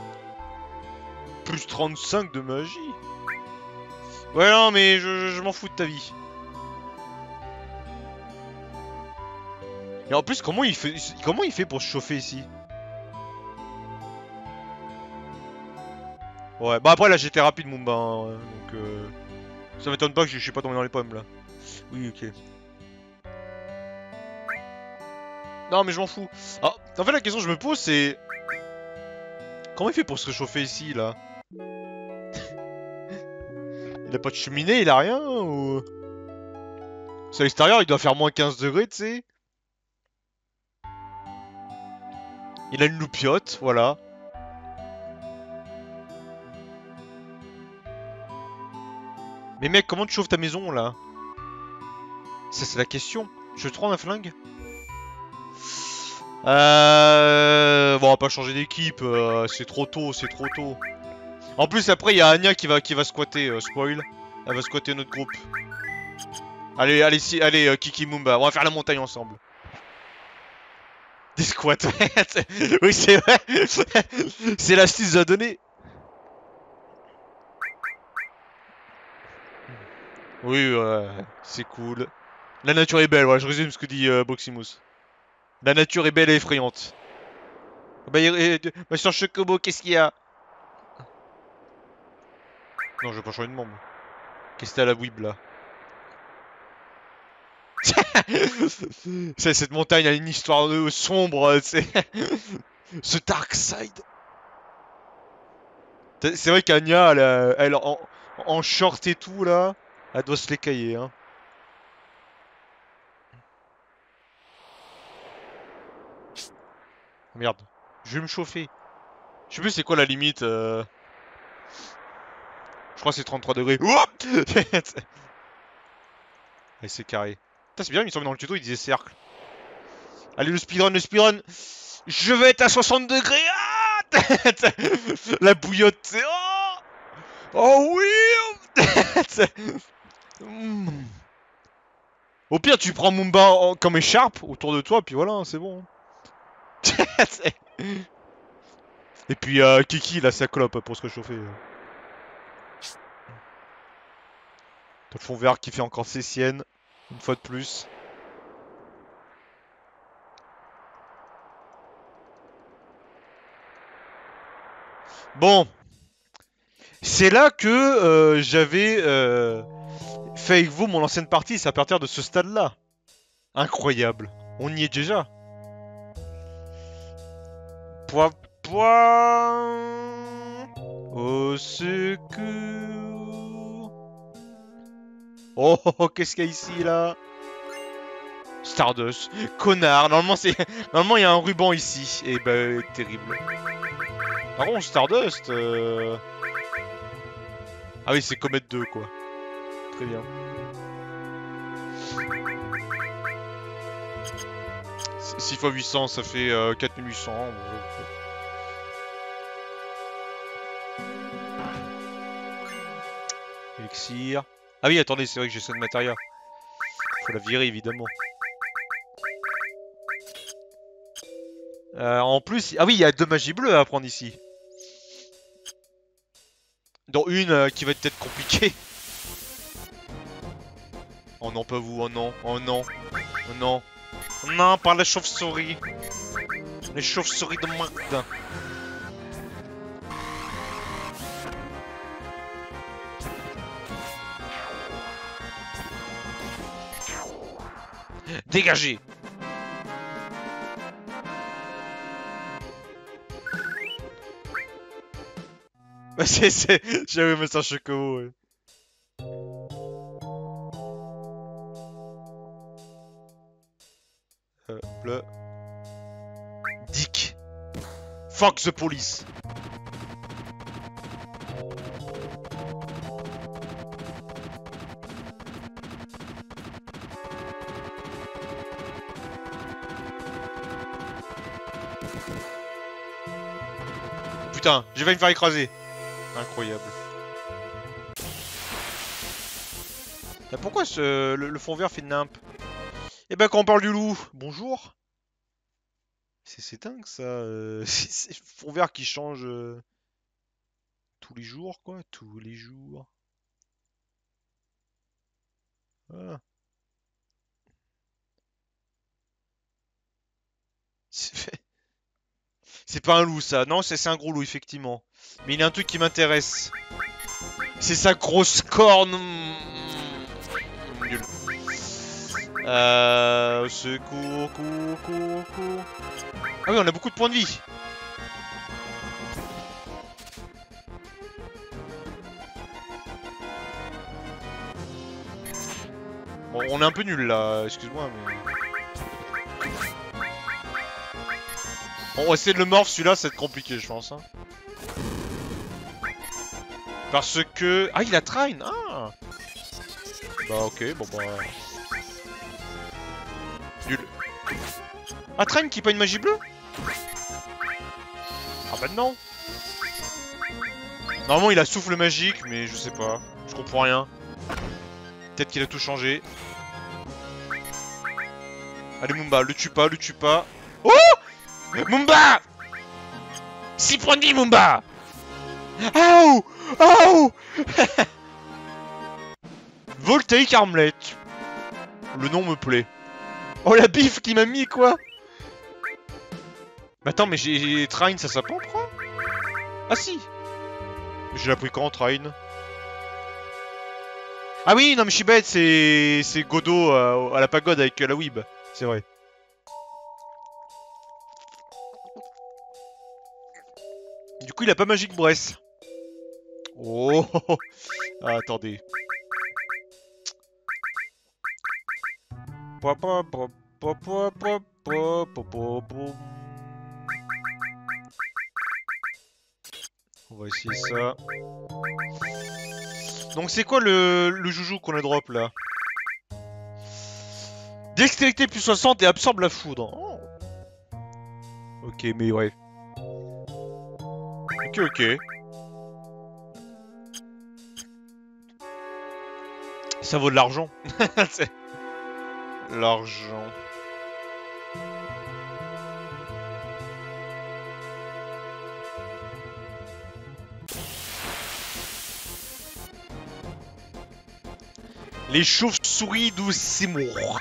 Plus 35 de magie. Ouais, non, mais je m'en fous de ta vie. Et en plus, comment il fait pour se chauffer ici? Ouais, bah après là j'étais rapide Mumba, hein, donc ça m'étonne pas que je suis pas tombé dans les pommes là. Oui, ok. Non mais je m'en fous. Ah, en fait la question que je me pose c'est... Comment il fait pour se réchauffer ici là? Il a pas de cheminée, il a rien ou... C'est à l'extérieur, il doit faire moins 15 degrés, tu sais. Il a une loupiote, voilà. Mais mec, comment tu chauffes ta maison là? Ça c'est la question. Je te rends un flingue? Bon, on va pas changer d'équipe, c'est trop tôt, c'est trop tôt. En plus, après, il y a Anya qui va squatter, spoil. Elle va squatter notre groupe. Allez, allez, allez, Kiki Mumba, on va faire la montagne ensemble. Des squats, oui, c'est vrai. C'est l'astuce à donner. Oui, c'est cool. La nature est belle, voilà, je résume ce que dit Boximus. La nature est belle et effrayante. Bah, sur Chocobo, qu'est-ce qu'il y a? Non, je vais pas changer de membre. Qu'est-ce que t'as à la Weeb là? Cette montagne a une histoire sombre, c'est ce dark side. C'est vrai qu'Anya, elle en short et tout là, elle doit se l'écailler, hein. Merde, je vais me chauffer. Je sais plus c'est quoi la limite. Je crois que c'est 33 degrés. Allez, c'est carré. Putain, c'est bien, il me semble dans le tuto, il disait cercle. Allez, le speedrun, le speedrun. Je vais être à 60 degrés. Ah la bouillotte, c'est... Oh, oh oui. Au pire, tu prends Mumba comme écharpe autour de toi, puis voilà, hein, c'est bon. Et puis Kiki, là, sa clope pour se réchauffer. Le fond vert qui fait encore ses siennes, une fois de plus. Bon. C'est là que j'avais fait avec vous mon ancienne partie, c'est à partir de ce stade-là. Incroyable. On y est déjà. Point, point. Au secours. Oh, qu'est-ce qu'il y a ici, là? Stardust. Connard. Normalement, c'est... Normalement, il y a un ruban ici. Et bah, terrible. Par contre, Stardust... Ah oui, c'est Comet 2, quoi. Très bien. 6 x 800, ça fait 4800. Elixir. Ah oui, attendez, c'est vrai que j'ai cette matériel. Faut la virer, évidemment. En plus... Ah oui, il y a 2 magies bleues à apprendre ici. Dont une qui va être peut-être compliquée. Oh non, pas vous, oh non, oh non, oh non. Non, pas les chauves-souris. Les chauves-souris de merde. Dégagez. Bah j'avais mis un chocobo, ouais. Le... Dick. Fuck the police. Putain, j'ai failli me faire écraser. Incroyable. Pourquoi le fond vert fait de nimp? Eh ben quand on parle du loup, bonjour. C'est dingue ça. C'est le fond vert qui change tous les jours quoi, tous les jours. Voilà. C'est pas un loup ça, non c'est un gros loup effectivement. Mais il y a un truc qui m'intéresse. C'est sa grosse corne. Nul. Secours, cours. Ah oui, on a beaucoup de points de vie. Bon, on est un peu nul là, excuse-moi, mais... Bon, on va essayer de le morph, celui-là, ça va être compliqué, je pense. Hein. Parce que... Ah, il a train. Ah. Bah ok, bon bah... Nul. Ah, train qui est pas une magie bleue? Ah bah non. Normalement, il a souffle magique, mais je sais pas. Je comprends rien. Peut-être qu'il a tout changé. Allez, Mumba, le tue pas, le tue pas. Oh! Mumba! 6 points de vie, Mumba! Aouh! Aouh! Voltaïque Armlette. Le nom me plaît. Oh, la bif qui m'a mis, quoi! Mais attends, mais j'ai... Train, ça s'apprend, quoi? Ah si! J'ai appris quand, Train? Ah oui, non mais je suis bête, c'est Godot à la pagode avec la Weeb. C'est vrai. Du coup, il a pas Magic Breath. Oh! Ah, attendez. On va essayer ça. Donc c'est quoi le joujou qu'on a drop là? Dextérité plus 60 et absorbe la foudre. Oh. Ok, mais ouais. Ok. Ça vaut de l'argent. L'argent. Les chauves-souris d'où Seymour.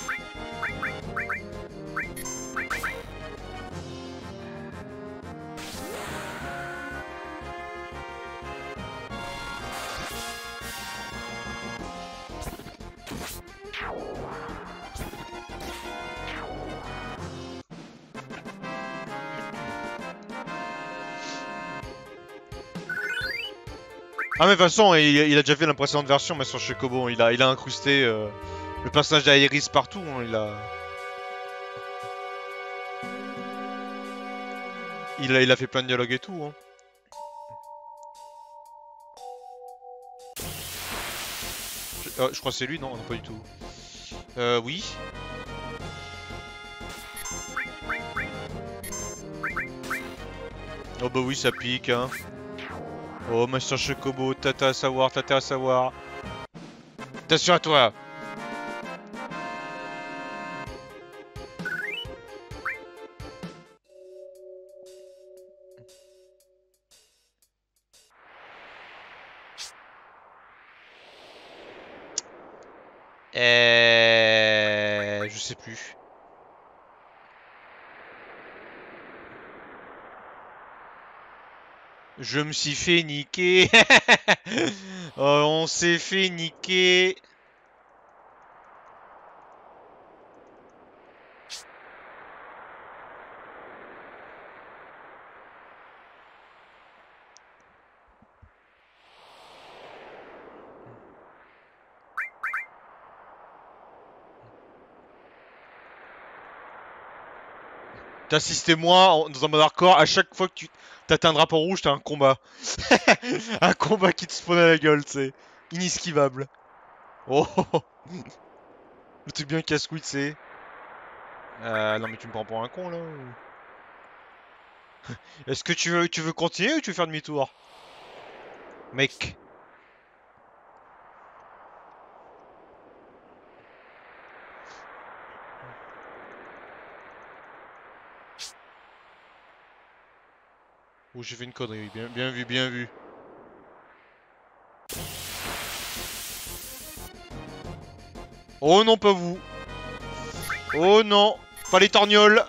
Ah mais de toute façon, il a déjà fait la précédente version, mais sur Chocobo, il a incrusté le personnage d'Aeris partout, hein, il a fait plein de dialogues et tout. Hein. Je crois que c'est lui, non, pas du tout. Oui. Oh bah oui, ça pique, hein. Oh, Master Chocobo, t'as à savoir, t'as à savoir. Attention à toi. Je sais plus. Je me suis fait niquer. Oh, on s'est fait niquer. T'assistais-moi dans un mode hardcore, à chaque fois que tu t'atteins un drapeau rouge, t'as un combat. Un combat qui te spawn à la gueule, tu sais. Inesquivable. Oh, le truc bien casse-couille, tu sais. Non mais tu me prends pour un con là Est-ce que tu veux continuer ou tu veux faire demi-tour? Mec. Oh, j'ai fait une connerie, bien vu, bien vu. Oh non, pas vous. Oh non, pas les torgnoles.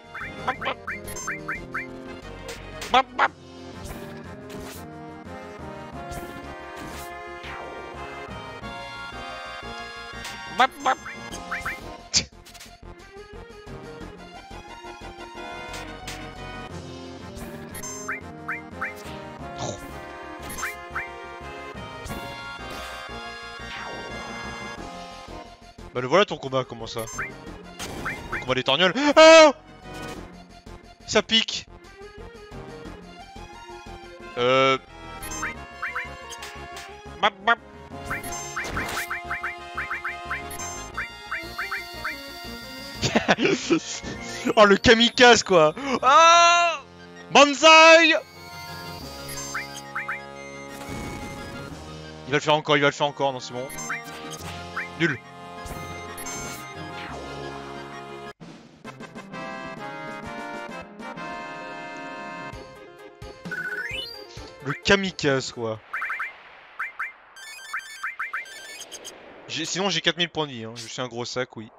Bah le voilà ton combat, comment ça? Le combat des torgnoles. Ah! Ça pique. Oh le kamikaze quoi. Ah! Banzai! Il va le faire encore, non c'est bon. Nul. Le kamikaze quoi. Sinon j'ai 4000 points de vie, hein. Je suis un gros sac, oui.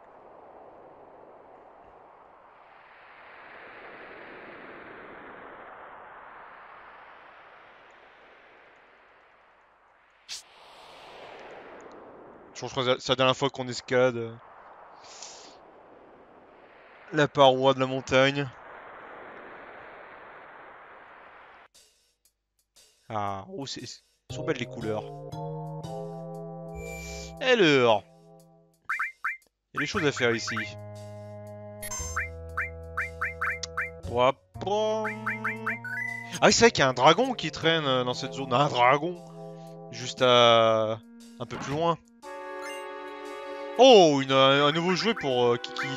Je crois que c'est la dernière fois qu'on escalade la paroi de la montagne. Ah, oh, sont belles les couleurs. Alors, il y a des choses à faire ici. Ah oui, c'est vrai qu'il y a un dragon qui traîne dans cette zone. Un dragon. Juste à... un peu plus loin. Oh, un nouveau jouet pour Kiki.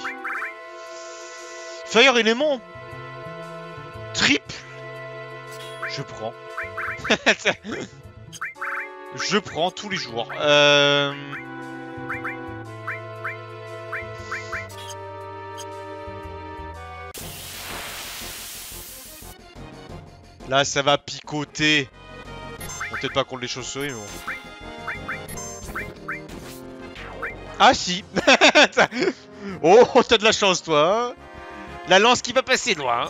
Fire élément. Triple. Je prends. Je prends tous les jours. Là, ça va picoter. Bon, peut-être pas contre les chauves-souris, mais bon. Ah si. Oh, t'as de la chance, toi. Hein. La lance qui va passer loin.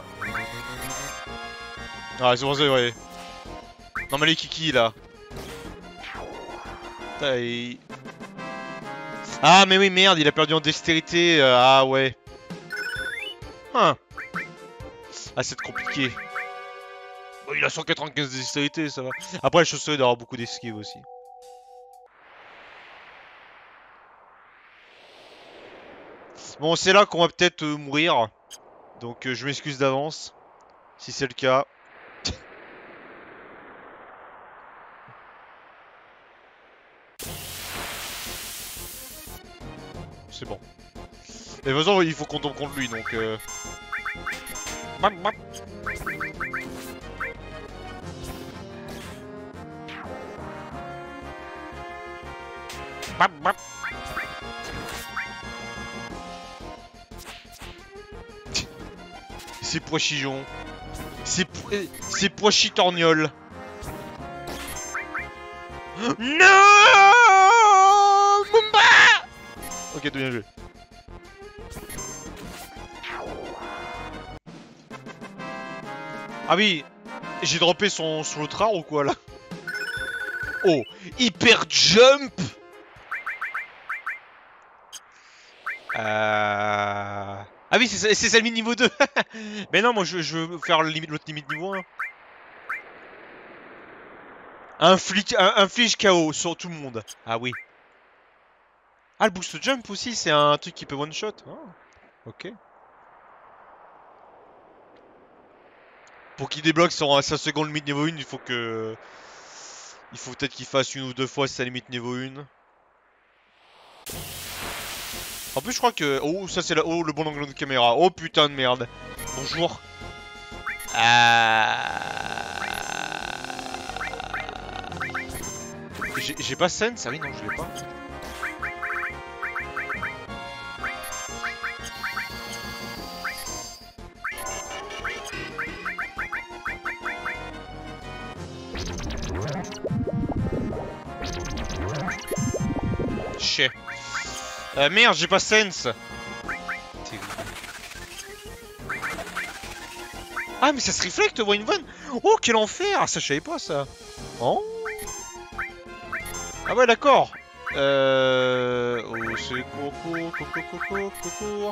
Ah, c'est bon, c'est vrai. Non, mais les kiki, là. Ah, mais oui, merde, il a perdu en dextérité. Ah, ouais. Hein. Ah, c'est compliqué. Oh, il a 195 de dextérité, ça va. Après, les chauves-souris doivent avoir beaucoup d'esquive aussi. Bon, c'est là qu'on va peut-être mourir. Donc, je m'excuse d'avance. Si c'est le cas. C'est bon. Mais de toute façon, il faut qu'on tombe contre lui, donc... C'est pois-chijon. C'est pois-chitorgnol. Non, Mumba. Ok, bien joué. Ah oui, j'ai droppé son autre art ou quoi là? Oh, hyper jump. Ah oui, c'est ça le niveau 2. Mais non, moi je veux faire l'autre limite niveau 1. Inflige KO sur tout le monde. Ah oui. Ah, le boost jump aussi, c'est un truc qui peut one shot. Oh, ok. Pour qu'il débloque sa seconde limite niveau 1, il faut que. Il faut peut-être qu'il fasse une ou deux fois sa limite niveau 1. En plus, je crois que. Oh, ça c'est oh, le bon angle de caméra. Oh putain de merde. Bonjour. J'ai pas sense. Ah oui, non, je l'ai pas. Chier. Merde, j'ai pas sense. Ah, mais ça se reflecte, Winvan. Oh, quel enfer. Ah, ça, je savais pas, ça. Oh. Ah ouais, d'accord. Au secours, coco.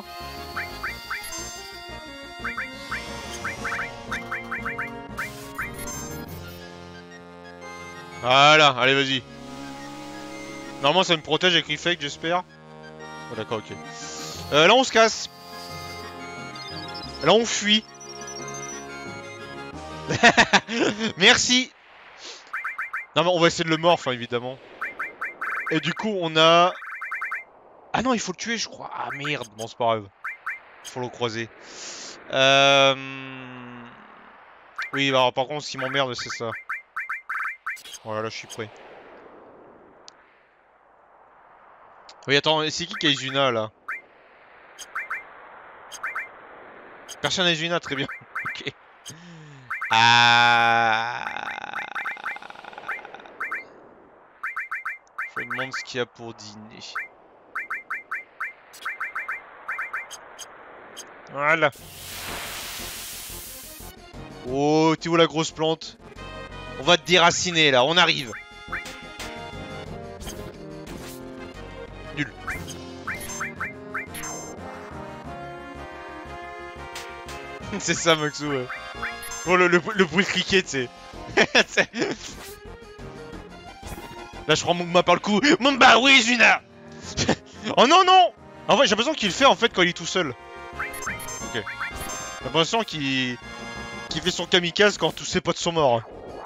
Voilà, allez, vas-y. Normalement, ça me protège avec Reflect, j'espère. Oh, d'accord, ok. Là, on se casse. Là, on fuit. Merci. Non, mais on va essayer de le morph, hein, évidemment. Et du coup, on a... Ah non, il faut le tuer, je crois. Ah merde, bon, c'est pas grave. Faut le croiser. Oui, bah, alors, par contre, ce qui m'emmerde, c'est ça. Voilà, là, je suis prêt. Oui, attends, c'est qui a Izuna, là? Personne n'a Izuna, très bien. Ok. Je me demande ce qu'il y a pour dîner. Voilà. Oh, t'es où la grosse plante? On va te déraciner, là, on arrive. Nul. C'est ça, Maxou, ouais. Oh, le bruit de cricket, tu sais. Là, je prends Mumba par le cou. Mumba, oui, Juna. Oh non, non. En vrai, j'ai l'impression qu'il le fait, en fait, quand il est tout seul. Ok. J'ai l'impression qu'il fait son kamikaze quand tous ses potes sont morts.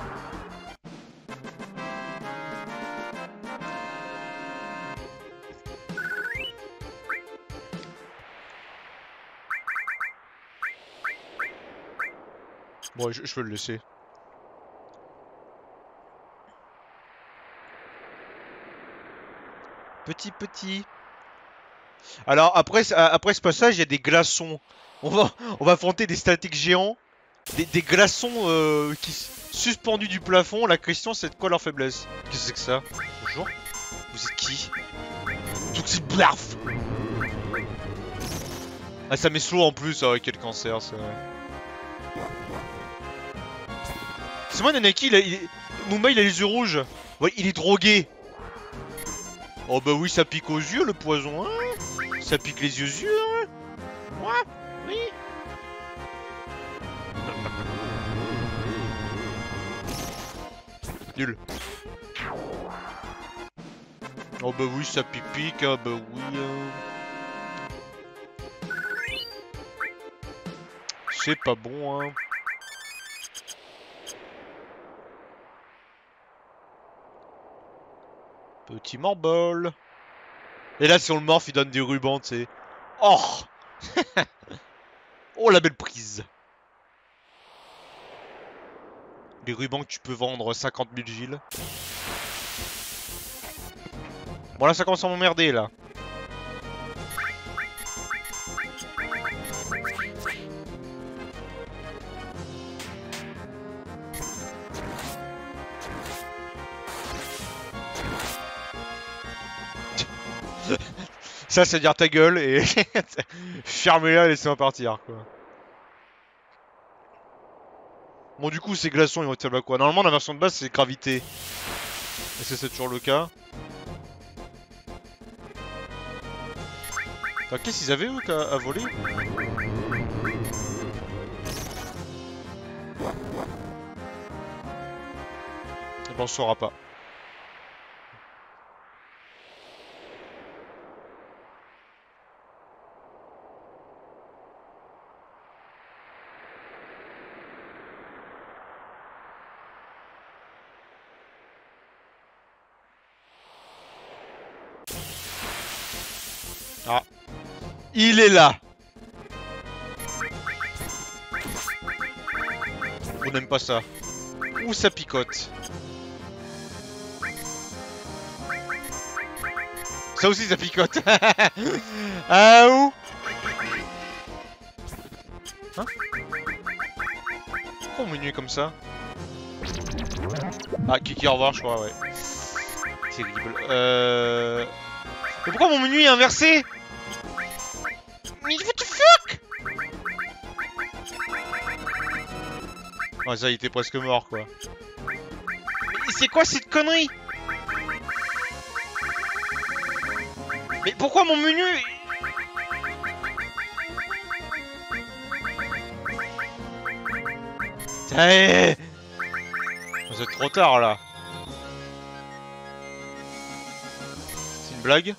Bon, je peux le laisser. Petit. Alors, après ce passage, il y a des glaçons. On va affronter des statiques géants. Des glaçons suspendus du plafond. La question, c'est de quoi leur faiblesse? Qu'est-ce que c'est que ça? Bonjour. Vous êtes qui? Tout ces blaf. Ah, ça met slow en plus. Ah ouais, quel cancer, c'est vrai. C'est moi, Nanaki, Mumba, il a les yeux rouges. Ouais, il est drogué. Oh bah oui, ça pique aux yeux, le poison, hein. Ça pique les yeux, hein. Ouais, oui. Nul. Oh bah oui, ça pique, hein, bah oui. C'est pas bon, hein. Petit morbol. Et là, si on le morph, il donne des rubans, tu sais. Oh. Oh, la belle prise. Les rubans que tu peux vendre 50 000 Gilles. Bon, là, ça commence à m'emmerder, là. Ça, c'est dire ta gueule et fermez-la et laissez-moi partir, quoi. Bon, du coup, ces glaçons, ils vont être à quoi? Normalement, la version de base, c'est gravité. Est-ce que c'est toujours le cas? Enfin, qu'est-ce qu'ils avaient, eux, à voler? Eh ben, on saura pas. Ah. Il est là! On n'aime pas ça. Ouh, ça picote. Ça aussi, ça picote. Ah, où? Hein? Pourquoi on me nuit comme ça? Ah, Kiki, au revoir, je crois, ouais. Terrible. Mais pourquoi mon menu est inversé? Mais what the fuck? Ouais, ça, il était presque mort, quoi. Mais c'est quoi cette connerie? Mais pourquoi mon menu... C'est trop tard, là. C'est une blague?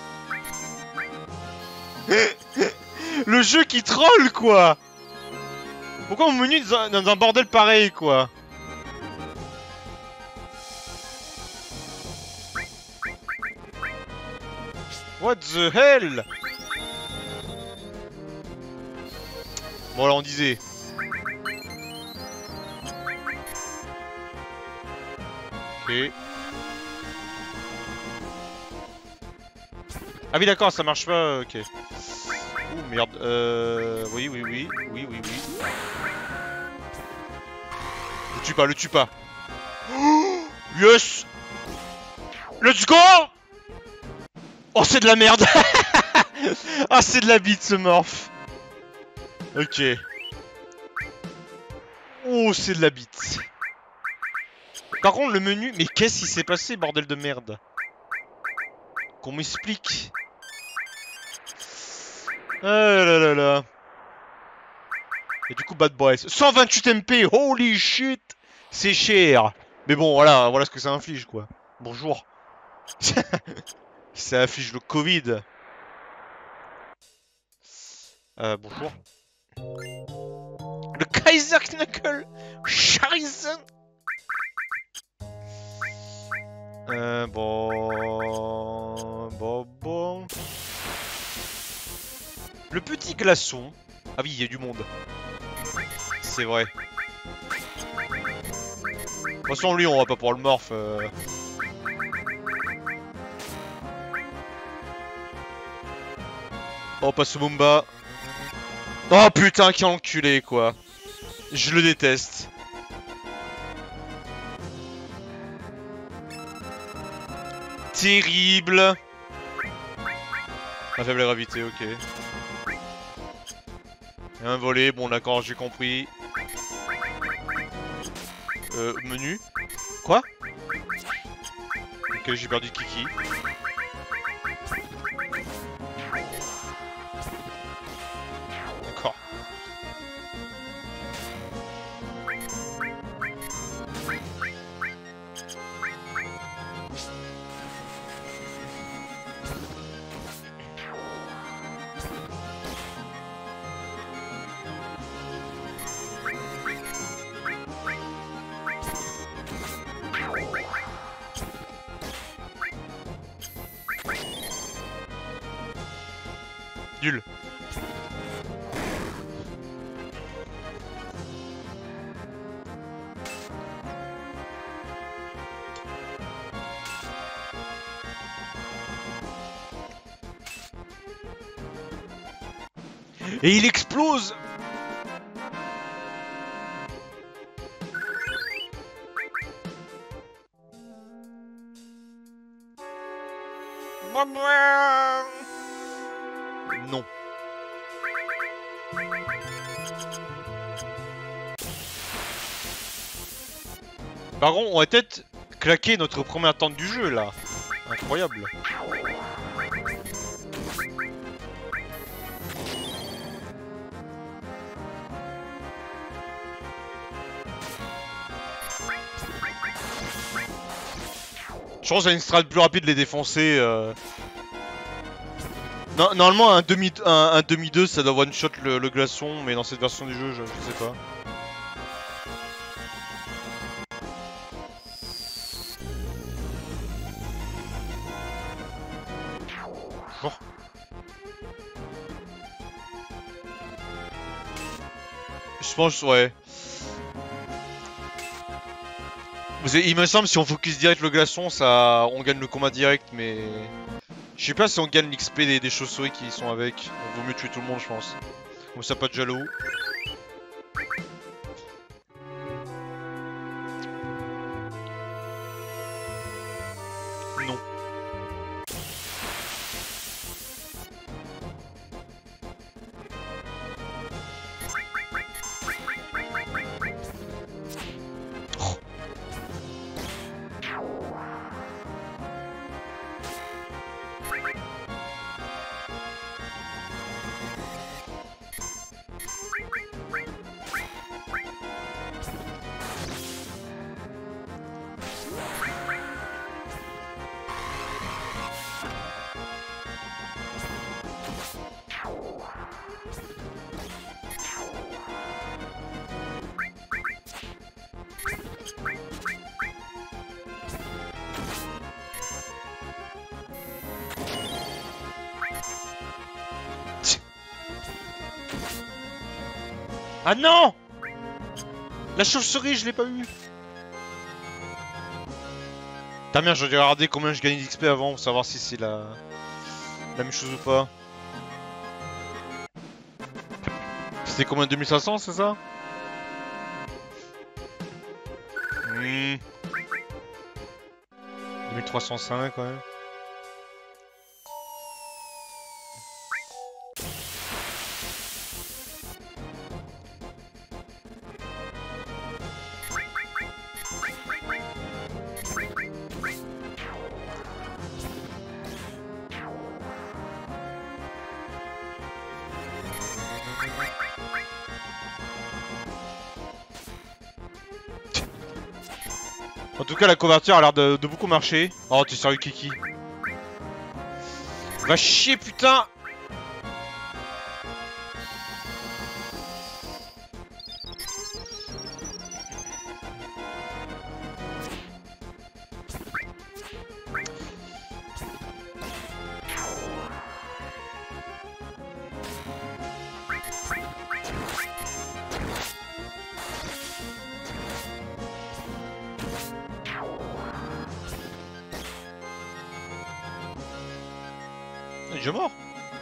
Le jeu qui troll, quoi. Pourquoi mon menu est dans un bordel pareil, quoi? What the hell? Bon, alors on disait... Ok. Ah oui, d'accord, ça marche pas, ok. Ouh, merde, oui, oui, oui, oui, oui, oui. Le tue pas, le tue pas. Oh, yes! Let's go! Oh, c'est de la merde! Ah, c'est de la bite, ce morph. Ok. Oh, c'est de la bite. Par contre, le menu... Mais qu'est-ce qui s'est passé, bordel de merde? Qu'on m'explique. Ah là là là. Et du coup, Bad Boys. 128 MP, holy shit! C'est cher. Mais bon, voilà, voilà ce que ça inflige, quoi. Bonjour. Ça affiche le Covid. Bonjour. Le Kaiser Knuckle Charizard. Bon. Le petit glaçon. Ah oui, il y a du monde. C'est vrai. De toute façon, lui, on va pas pour le morph. Oh, passe Mumba. Oh putain, quel enculé, quoi. Je le déteste. Terrible. La faible gravité, ok. Et un volet, bon d'accord, j'ai compris. Menu. Quoi? Ok, j'ai perdu Kiki. D'accord. Nul. Et il explose. Par contre, on va peut-être claquer notre première tente du jeu là. Incroyable. Je pense qu'il y a une strat plus rapide de les défoncer. Non, normalement, un demi 2 ça doit one shot le glaçon, mais dans cette version du jeu, je sais pas. Bon. Je pense, ouais. Il me semble si on focus direct le glaçon, ça, on gagne le combat direct, mais je sais pas si on gagne l'XP des chauves-souris qui sont avec. Donc vaut mieux tuer tout le monde, je pense. Comme ça, pas de jaloux. Non. Ah non! La chauve-souris, je l'ai pas eu. T'as bien, j'aurais dû regarder combien je gagnais d'XP avant pour savoir si c'est la même chose ou pas. C'était combien, 2500, c'est ça? 2305 quand même. En tout cas, la couverture a l'air de beaucoup marcher. Oh, t'es sérieux, Kiki? Va chier, putain! Il est déjà mort.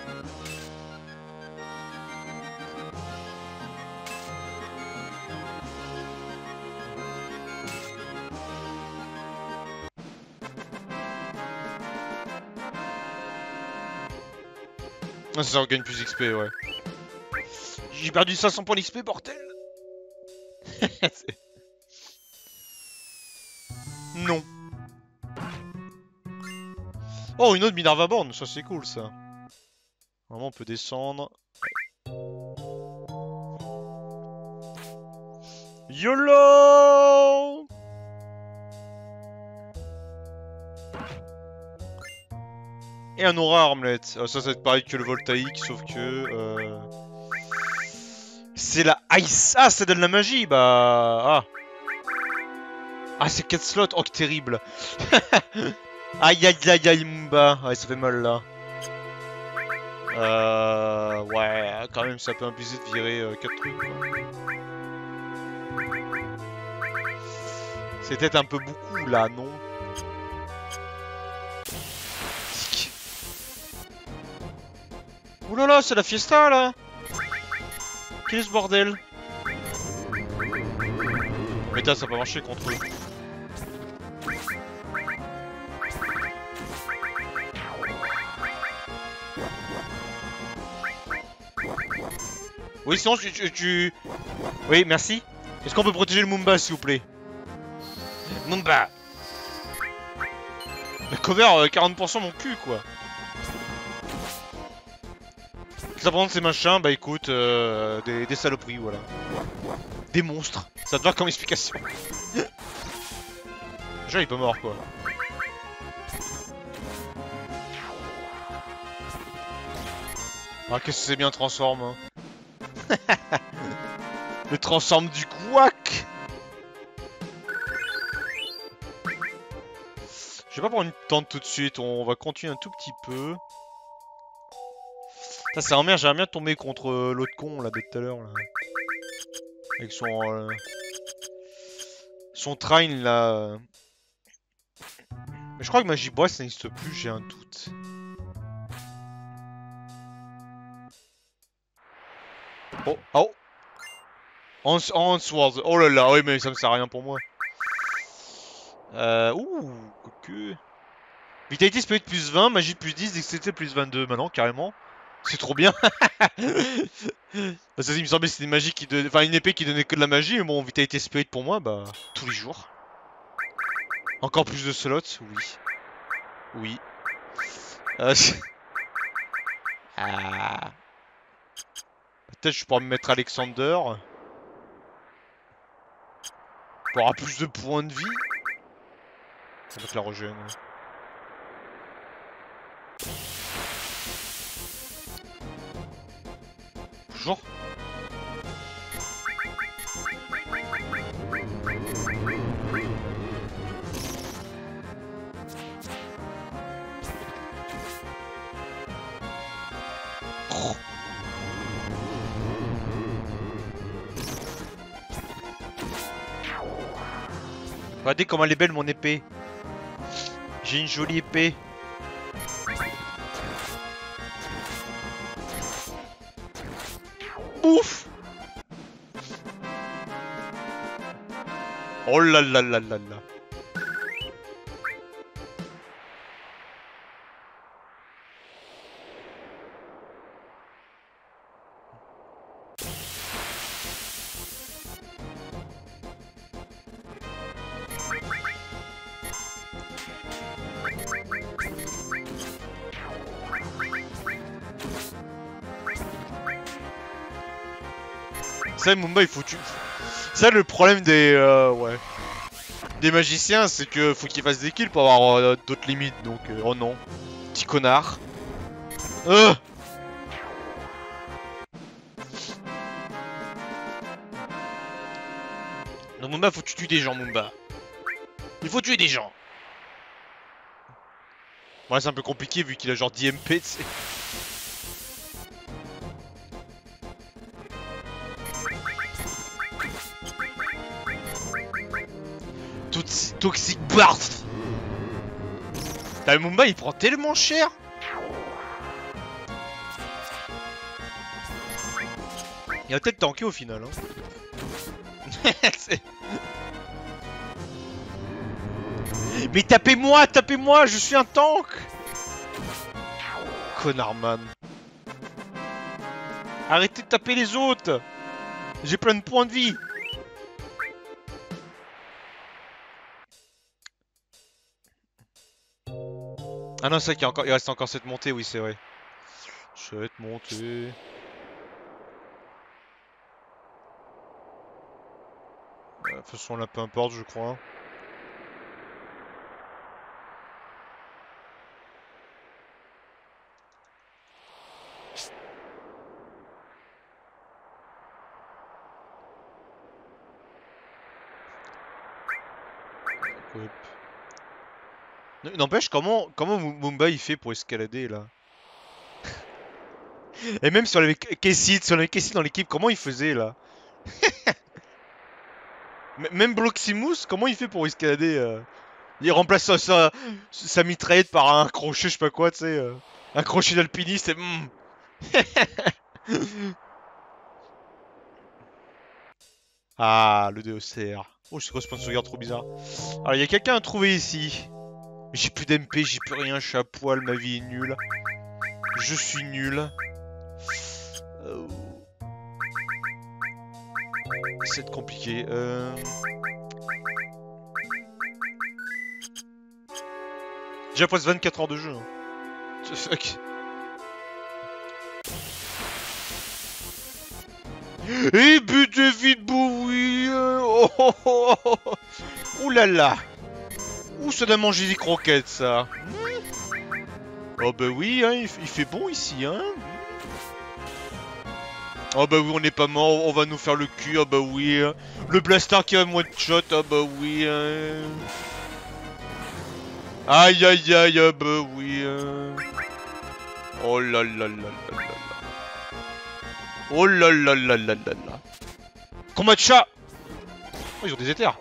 Ah, ça gagne plus XP, ouais. J'ai perdu 500 points d'XP, bordel. Non. Oh, une autre Minerva Born, ça c'est cool ça. Vraiment, on peut descendre. YOLO! Et un aura armlet. Ça, ça va être pareil que le voltaïque, sauf que... C'est la ice. Ah, ça donne la magie, bah... Ah. Ah, c'est 4 slots. Oh, que terrible. Aïe, aïe, aïe, aïe, Mba. Ouais, ça fait mal, là. Ouais, quand même, ça peut abuser de virer 4 trucs, quoi. C'est peut-être un peu beaucoup, là, non? Oulala, c'est la fiesta, là! Quel est ce bordel? Méta, ça va pas marcher contre eux. Oui, sinon tu... Oui, merci. Est-ce qu'on peut protéger le Mumba, s'il vous plaît? Mumba. Mais cover 40% mon cul, quoi. Ça prend ces machins, bah écoute, des saloperies, voilà. Des monstres. Ça te va comme explication. Déjà, il est pas mort, quoi. Ah, qu'est-ce que c'est bien transforme, hein. Le transforme du couac. Je vais pas prendre une tente tout de suite, on va continuer un tout petit peu. Ça c'est un merde, j'aimerais bien tomber contre l'autre con là de tout à l'heure là. Avec son train là. Mais je crois que Magibois ça n'existe plus, j'ai un doute. Oh, oh. Answord. Oh là là, oui mais ça me sert à rien pour moi. Ouh, que... Vitalité Spirit plus 20, magie plus 10, dextérité plus 22 maintenant, carrément. C'est trop bien. Ça, il me semblait que c'était une magie qui donnait... Enfin, une épée qui donnait que de la magie, mais bon, Vitalité Spirit pour moi, bah, tous les jours. Encore plus de slots, oui. Oui. Ah. Peut-être je pourrais me mettre Alexander. Pour avoir plus de points de vie. Avec la régène. Toujours. Oh. Regardez comment elle est belle mon épée. J'ai une jolie épée. Ouf. Oh là là là là là. Ça, Mumba, il faut tuer. Ça, le problème des... ouais. Des magiciens, c'est que faut qu'ils fassent des kills pour avoir d'autres limites, donc... oh non. Petit connard. Non, Mumba, faut que tu tues des gens, Mumba. Il faut tuer des gens. Ouais, c'est un peu compliqué vu qu'il a genre 10 MP, tu sais. Toxic Burst. T'as le Mumba, il prend tellement cher. Il va peut-être tanker au final, hein. Mais tapez-moi, je suis un tank. Connard man. Arrêtez de taper les autres. J'ai plein de points de vie. Ah non, c'est vrai il reste encore cette montée, oui, c'est vrai. Cette montée. De toute façon, là, peu importe, je crois. Hop. N'empêche, comment Mumba il fait pour escalader là? Et même sur les Kessid, dans l'équipe, comment il faisait là? Même Bloximus, comment il fait pour escalader Il remplace sa mitraillette par un crochet, je sais pas quoi, tu sais. Un crochet d'alpiniste et... Ah, le DOCR. Oh, c'est quoi ce point de sauvegarde trop bizarre. Alors, il y a quelqu'un à trouver ici. J'ai plus d'MP, j'ai plus rien, je suis à poil, ma vie est nulle. Je suis nul. C'est compliqué. Déjà presque 24 heures de jeu. Hein. Fuck. Et but de vite Bowie. Oh, oh, oh, oh. Ouh là là. Ouh, ça doit manger des croquettes, ça. Oh bah oui, hein, il fait bon ici, hein. Oh bah oui, on n'est pas mort, on va nous faire le cul, oh bah oui. Hein. Le blaster qui va me one-shot, oh bah oui. Hein. Aïe aïe aïe, oh bah oui. Hein. Oh là là là là là. Oh là là là là là là. Combat de chat. Oh, ils ont des éthers.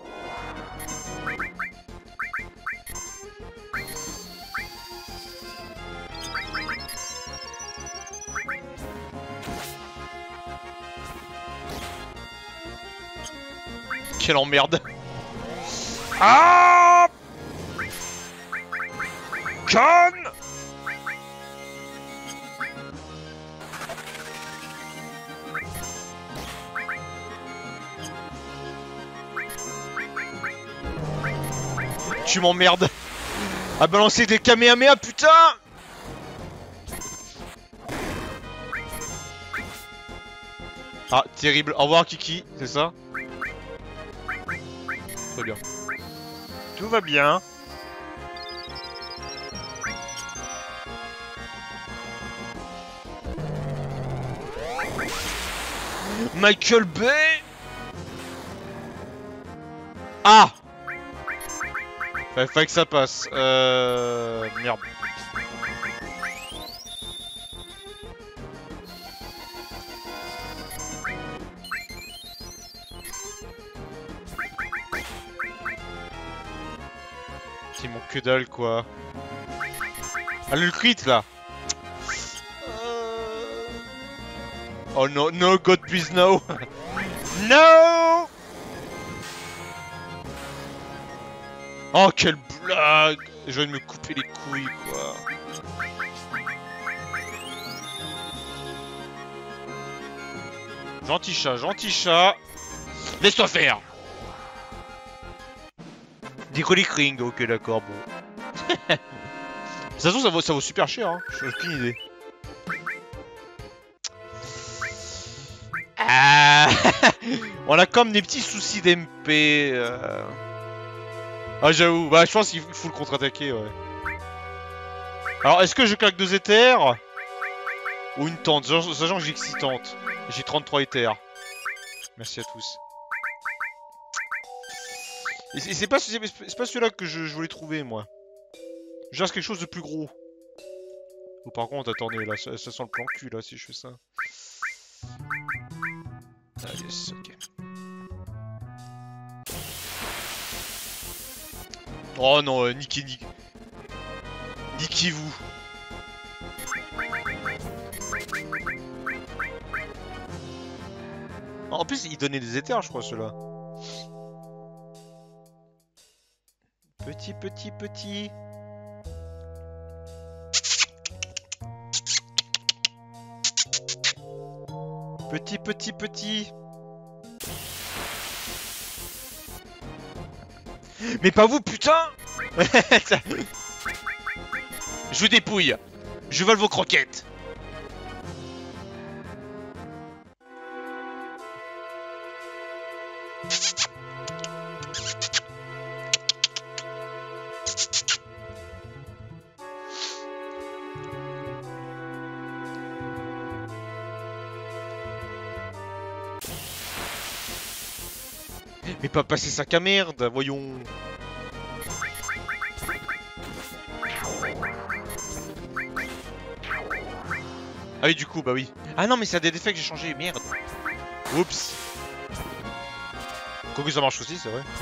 Quelle emmerde. Ah, conne. Tu m'emmerdes. À balancer des kamehameha, putain. Ah, terrible. Au revoir, Kiki, c'est ça? Très bien. Tout va bien. Michael Bay. Ah. Fallait que ça passe. Merde. Qui manque que dalle, quoi. Ah, le crit, là. Oh no, no, God please no. No. Oh, quelle blague. Je viens de me couper les couilles, quoi. Gentil chat, gentil chat. Laisse-toi faire. Décoller Ring, ok d'accord, bon. De toute façon ça vaut super cher, hein. J'ai aucune idée. Ah. On a comme des petits soucis d'MP. Ah j'avoue, bah je pense qu'il faut le contre-attaquer, ouais. Alors est-ce que je claque 2 éthers ou une tente, sachant que j'ai excitante. J'ai 33 éthers. Merci à tous. Et c'est pas celui-là que je voulais trouver, moi. Je cherche quelque chose de plus gros. Oh, par contre, attendez, là, ça sent le plan cul, là, si je fais ça. Ah, yes, ok. Oh non, niquez-vous. En plus, il donnait des éthers, je crois, ceux-là. Petit. Petit. Mais pas vous, putain. Je vous dépouille. Je vole vos croquettes. Mais pas passer sac à merde, voyons. Ah oui, du coup, bah oui. Ah non, mais c'est des défauts que j'ai changé, merde. Oups. Quoique ça marche aussi, c'est vrai.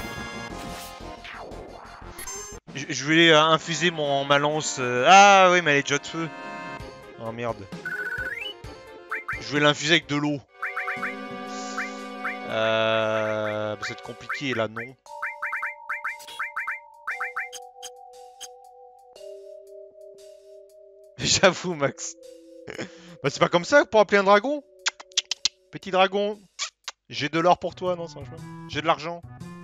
Je voulais infuser ma lance. Ah oui, mais elle est déjà de feu. Oh merde. Je voulais l'infuser avec de l'eau. Bah, ça va être compliqué là, non. J'avoue, Max. Bah, c'est pas comme ça pour appeler un dragon. Petit dragon. J'ai de l'or pour toi, non, ça marche pas. J'ai de l'argent.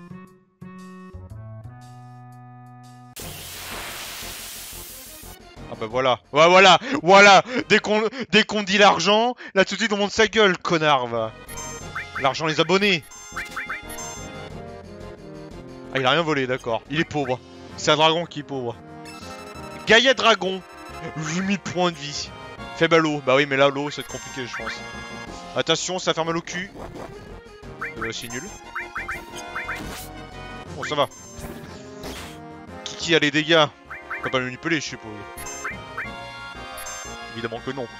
Ah bah voilà. Ouais, voilà. Voilà. Dès qu'on dit l'argent, là tout de suite on monte sa gueule, connard, va. L'argent, les abonnés. Ah, il a rien volé, d'accord. Il est pauvre. C'est un dragon qui est pauvre. Gaïa Dragon. 8000 points de vie. Faible à l'eau. Bah oui, mais là, l'eau, ça va être compliqué, je pense. Attention, ça fait mal au cul. C'est nul. Bon, ça va. Kiki a les dégâts. On peut pas le manipuler, je suppose. Évidemment que non.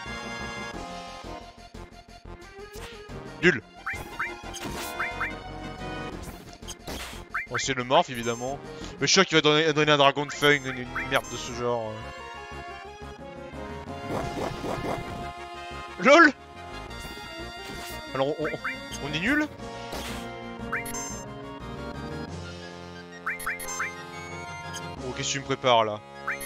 Nul. Bon, c'est le morph, évidemment. Mais je suis sûr qu'il va donner un dragon de feuille, une merde de ce genre. LOL. Alors, on est nul. Oh, qu'est-ce que tu me prépares, là?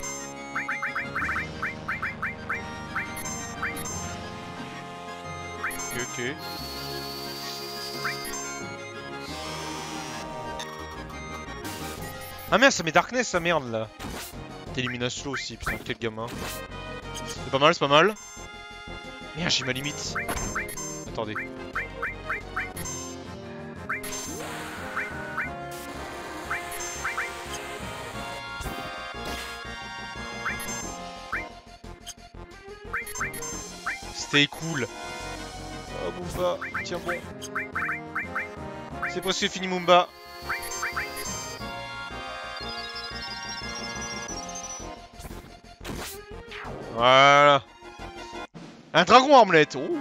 Ok. Ah merde, ça met Darkness, sa merde, là. T'élimines slow aussi, putain, quel gamin. C'est pas mal, c'est pas mal. Merde, j'ai ma limite. Attendez. Stay cool. Oh, Mumba, tiens bon. C'est presque fini, Mumba. Voilà. Un dragon armelette. Oh.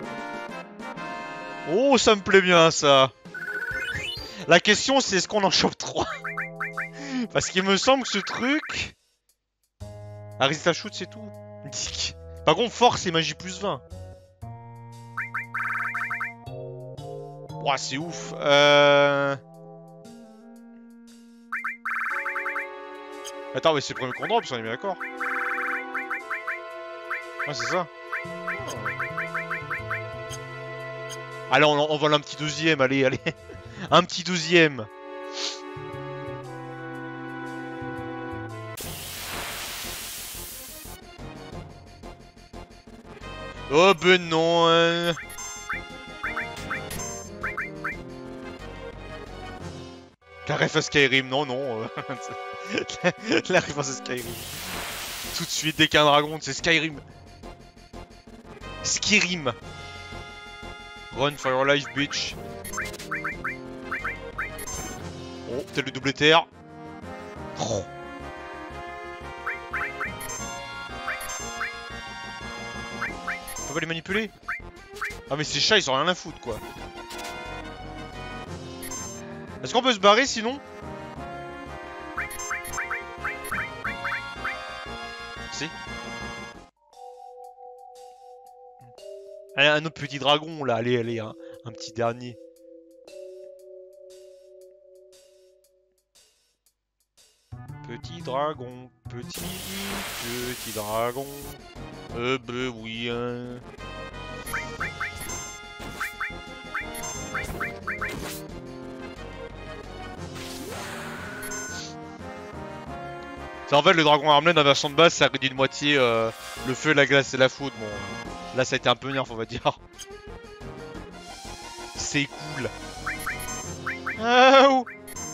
Oh, ça me plaît bien, ça. La question, c'est est-ce qu'on en chope 3? Parce qu'il me semble que ce truc... Ah, resist à shoot, c'est tout. Dick. Par contre, force et magie plus 20. Ouah, c'est ouf. Attends, mais c'est le premier qu'on drop, on est bien d'accord. Ah, c'est ça. Allez, on vole un petit deuxième, allez, allez. Un petit deuxième. Oh ben non. La ref à Skyrim, non, non. La ref à Skyrim. Tout de suite, dès qu'il y a un dragon, c'est Skyrim. Skyrim. Run for your life, bitch. Oh, peut-être le double terre. Oh. On peut pas les manipuler? Ah mais ces chats ils ont rien à foutre quoi. Est-ce qu'on peut se barrer sinon? Si. Allez, un autre petit dragon là, allez, allez, un petit dernier. Petit dragon, petit dragon. Bah oui, hein. C'est en fait le dragon Armlane en version de base, ça réduit de moitié le feu, la glace et la foudre. Bon, là ça a été un peu nerf, on va dire. C'est cool. Ah, oh.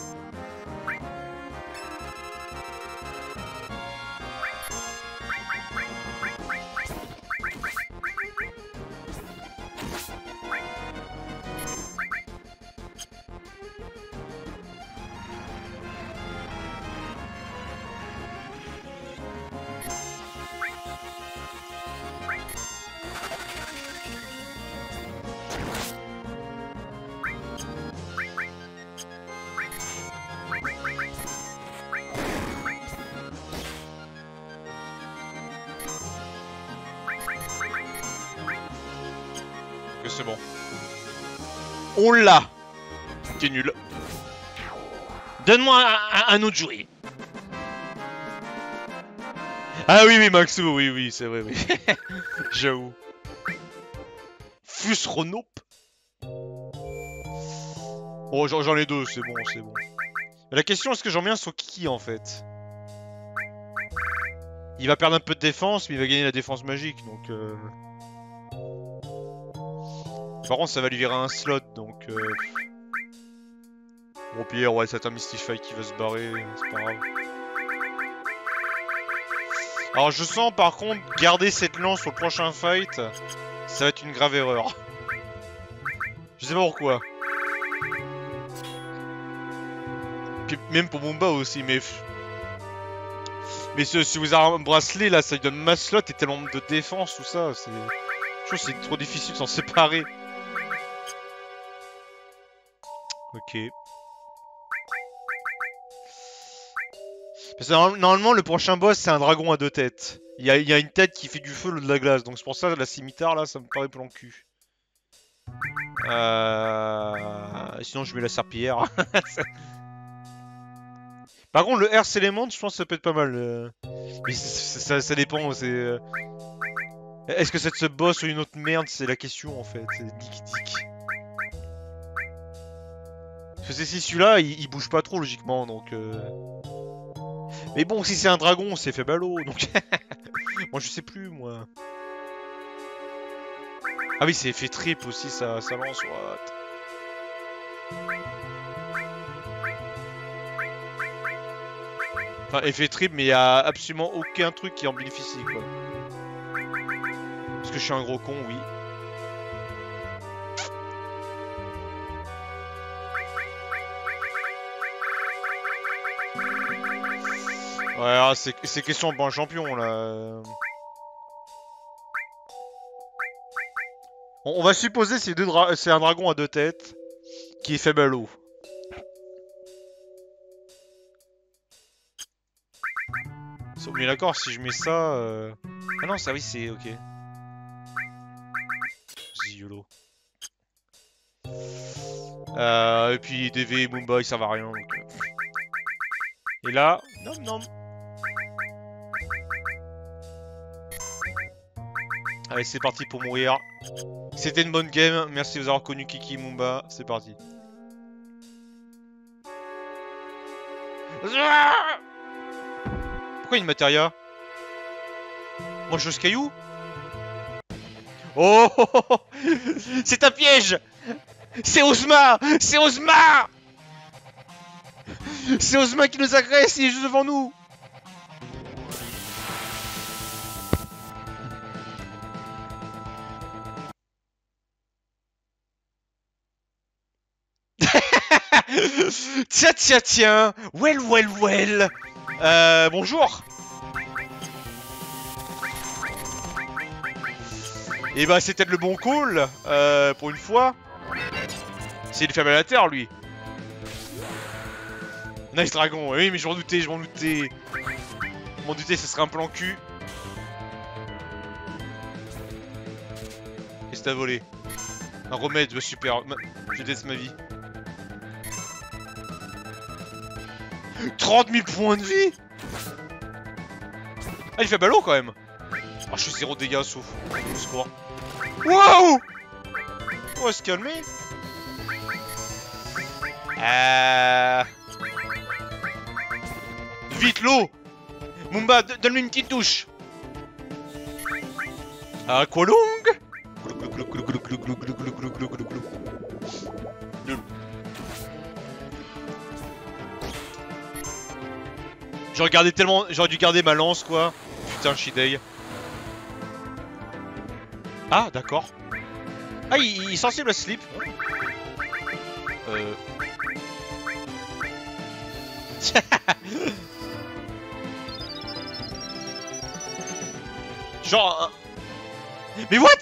Que c'est bon. On l'a. T'es nul. Donne-moi un autre jouet. Ah oui, oui, Maxo, oui, oui, c'est vrai, oui. J'avoue. Fusronope. Oh, j'en ai deux, c'est bon, c'est bon. Mais la question, est-ce que j'en mets un sur qui, en fait? Il va perdre un peu de défense, mais il va gagner la défense magique, donc... Par contre, ça va lui virer un slot, donc... Bon, pire, ouais, c'est un Mystify qui va se barrer, c'est pas grave. Alors, je sens, par contre, garder cette lance au prochain fight, ça va être une grave erreur. Je sais pas pourquoi. Puis, même pour Mumba aussi, mais... Mais si vous avez un bracelet, là, ça lui donne masse slot et tellement de défense, tout ça, c'est... Je trouve que c'est trop difficile de s'en séparer. Ok. Parce que normalement, le prochain boss, c'est un dragon à deux têtes. Il y a une tête qui fait du feu, l'autre de la glace. Donc c'est pour ça, la scimitar, là, ça me paraît plan cul. Sinon, je mets la serpillière. Par contre, le Earth Element, je pense que ça peut être pas mal. Mais ça dépend, c'est... Est-ce que c'est de ce boss ou une autre merde? C'est la question, en fait. C'est dick. Parce que si celui-là, il bouge pas trop, logiquement, donc... Mais bon, si c'est un dragon, c'est fait ballot, donc... Moi, je sais plus, moi. Ah oui, c'est effet trip aussi, ça lance, what. Enfin, effet trip, mais il y a absolument aucun truc qui en bénéficie, quoi. Parce que je suis un gros con, oui. Ouais, c'est question pour un champion, là. On va supposer que c'est un dragon à deux têtes qui est faible à l'eau. On est d'accord, si je mets ça... Ah non, ça oui, c'est... ok. Vas-y, YOLO. Et puis DV et Mumba, ils servent à rien. Donc... Et là... Non. Allez, c'est parti pour mourir. C'était une bonne game, merci de vous avoir connu Kiki Mumba, c'est parti. Pourquoi une Materia? Moi je suis caillou? Oh, c'est un piège! C'est Ozma! C'est Ozma! C'est Ozma qui nous agresse, il est juste devant nous! Tiens. Well. Bonjour. Et bah c'est peut-être le bon call, pour une fois. C'est une femme à la terre, lui. Nice dragon, oui mais je m'en doutais. Je m'en doutais, ce serait un plan cul. Qu'est-ce que t'as volé? Un remède, super, je déteste ma vie. 30 000 points de vie. Ah, il fait ballot quand même. Ah, je suis 0 dégâts sauf. Au secours. Waouh. On va se calmer. Vite l'eau. Mumba, donne-lui une petite touche. Aqualung. J'aurais dû garder ma lance, quoi. Putain, Shidei. Ah, d'accord. Ah, il est sensible à slip. Genre... Mais what?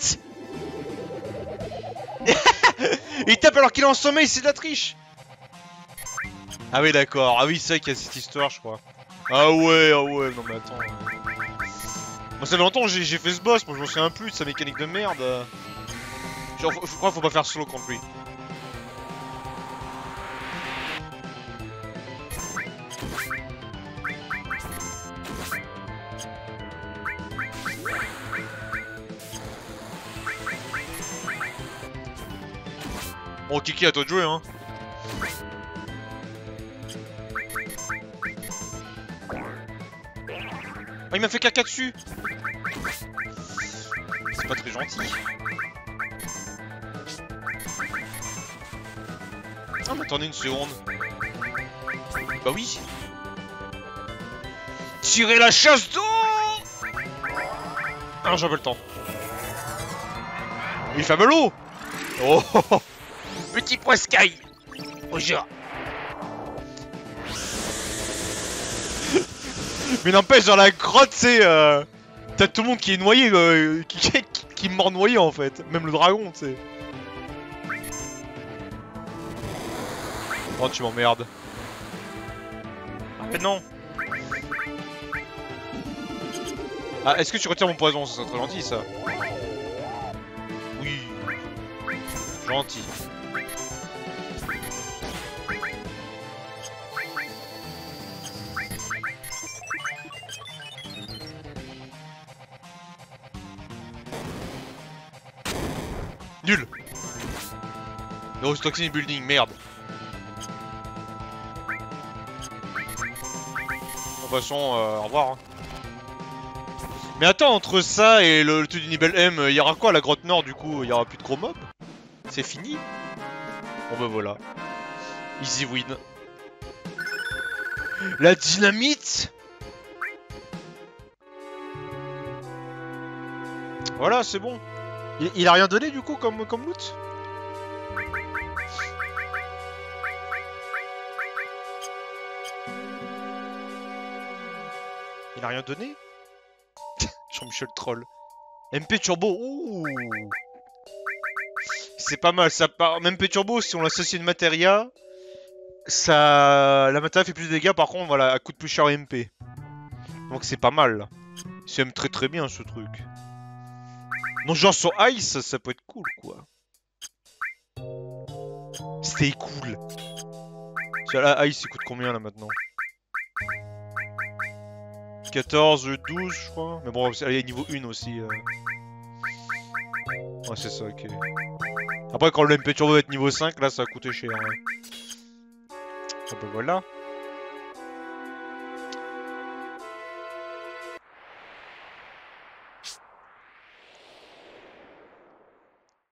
Il tape alors qu'il est en sommeil, c'est de la triche. Ah oui, d'accord. Ah oui, c'est vrai qu'il y a cette histoire, je crois. Ah ouais, non mais attends. Moi ça fait longtemps que j'ai fait ce boss, moi je m'en souviens plus de sa mécanique de merde. Genre, je crois qu'il faut pas faire slow contre lui. Bon, Kiki, à toi de jouer, hein. Oh, il m'a fait caca dessus. C'est pas très gentil. Ah mais attendez une seconde. Bah oui. Tirez la chasse d'eau. Ah j'ai pas le temps. Il fait l'eau. Oh, oh, oh. Petit poiscaille. Bonjour. Mais n'empêche dans la grotte c'est t'as tout le monde qui est noyé qui mord noyé en fait. Même le dragon tu sais. Oh tu m'emmerdes. Ah mais non. Ah est-ce que tu retires mon poison? Ça serait très gentil ça. Oui. Gentil. Nul. Neurotoxin building, merde. De toute façon, au revoir. Hein. Mais attends, entre ça et le truc du niveau M, il y aura quoi à la grotte nord du coup? Il y aura plus de gros mobs? C'est fini? Bon bah voilà. Easy win. La dynamite! Voilà, c'est bon. Il a rien donné du coup comme loot? Il a rien donné? Jean-Michel Troll. MP Turbo, ouh! C'est pas mal, ça part. MP Turbo, si on l'associe à une Materia, ça. La Materia fait plus de dégâts, par contre, voilà, elle coûte plus cher MP. Donc c'est pas mal. C'est même très bien ce truc. Non, genre sur Ice, ça peut être cool quoi. C'était cool. Là, Ice il coûte combien là maintenant? 14, 12 je crois. Mais bon, il y a niveau 1 aussi. Ouais, c'est ça, ok. Après, quand le MP Turbo va être niveau 5, là ça va coûter cher. Hein. Ah bah voilà.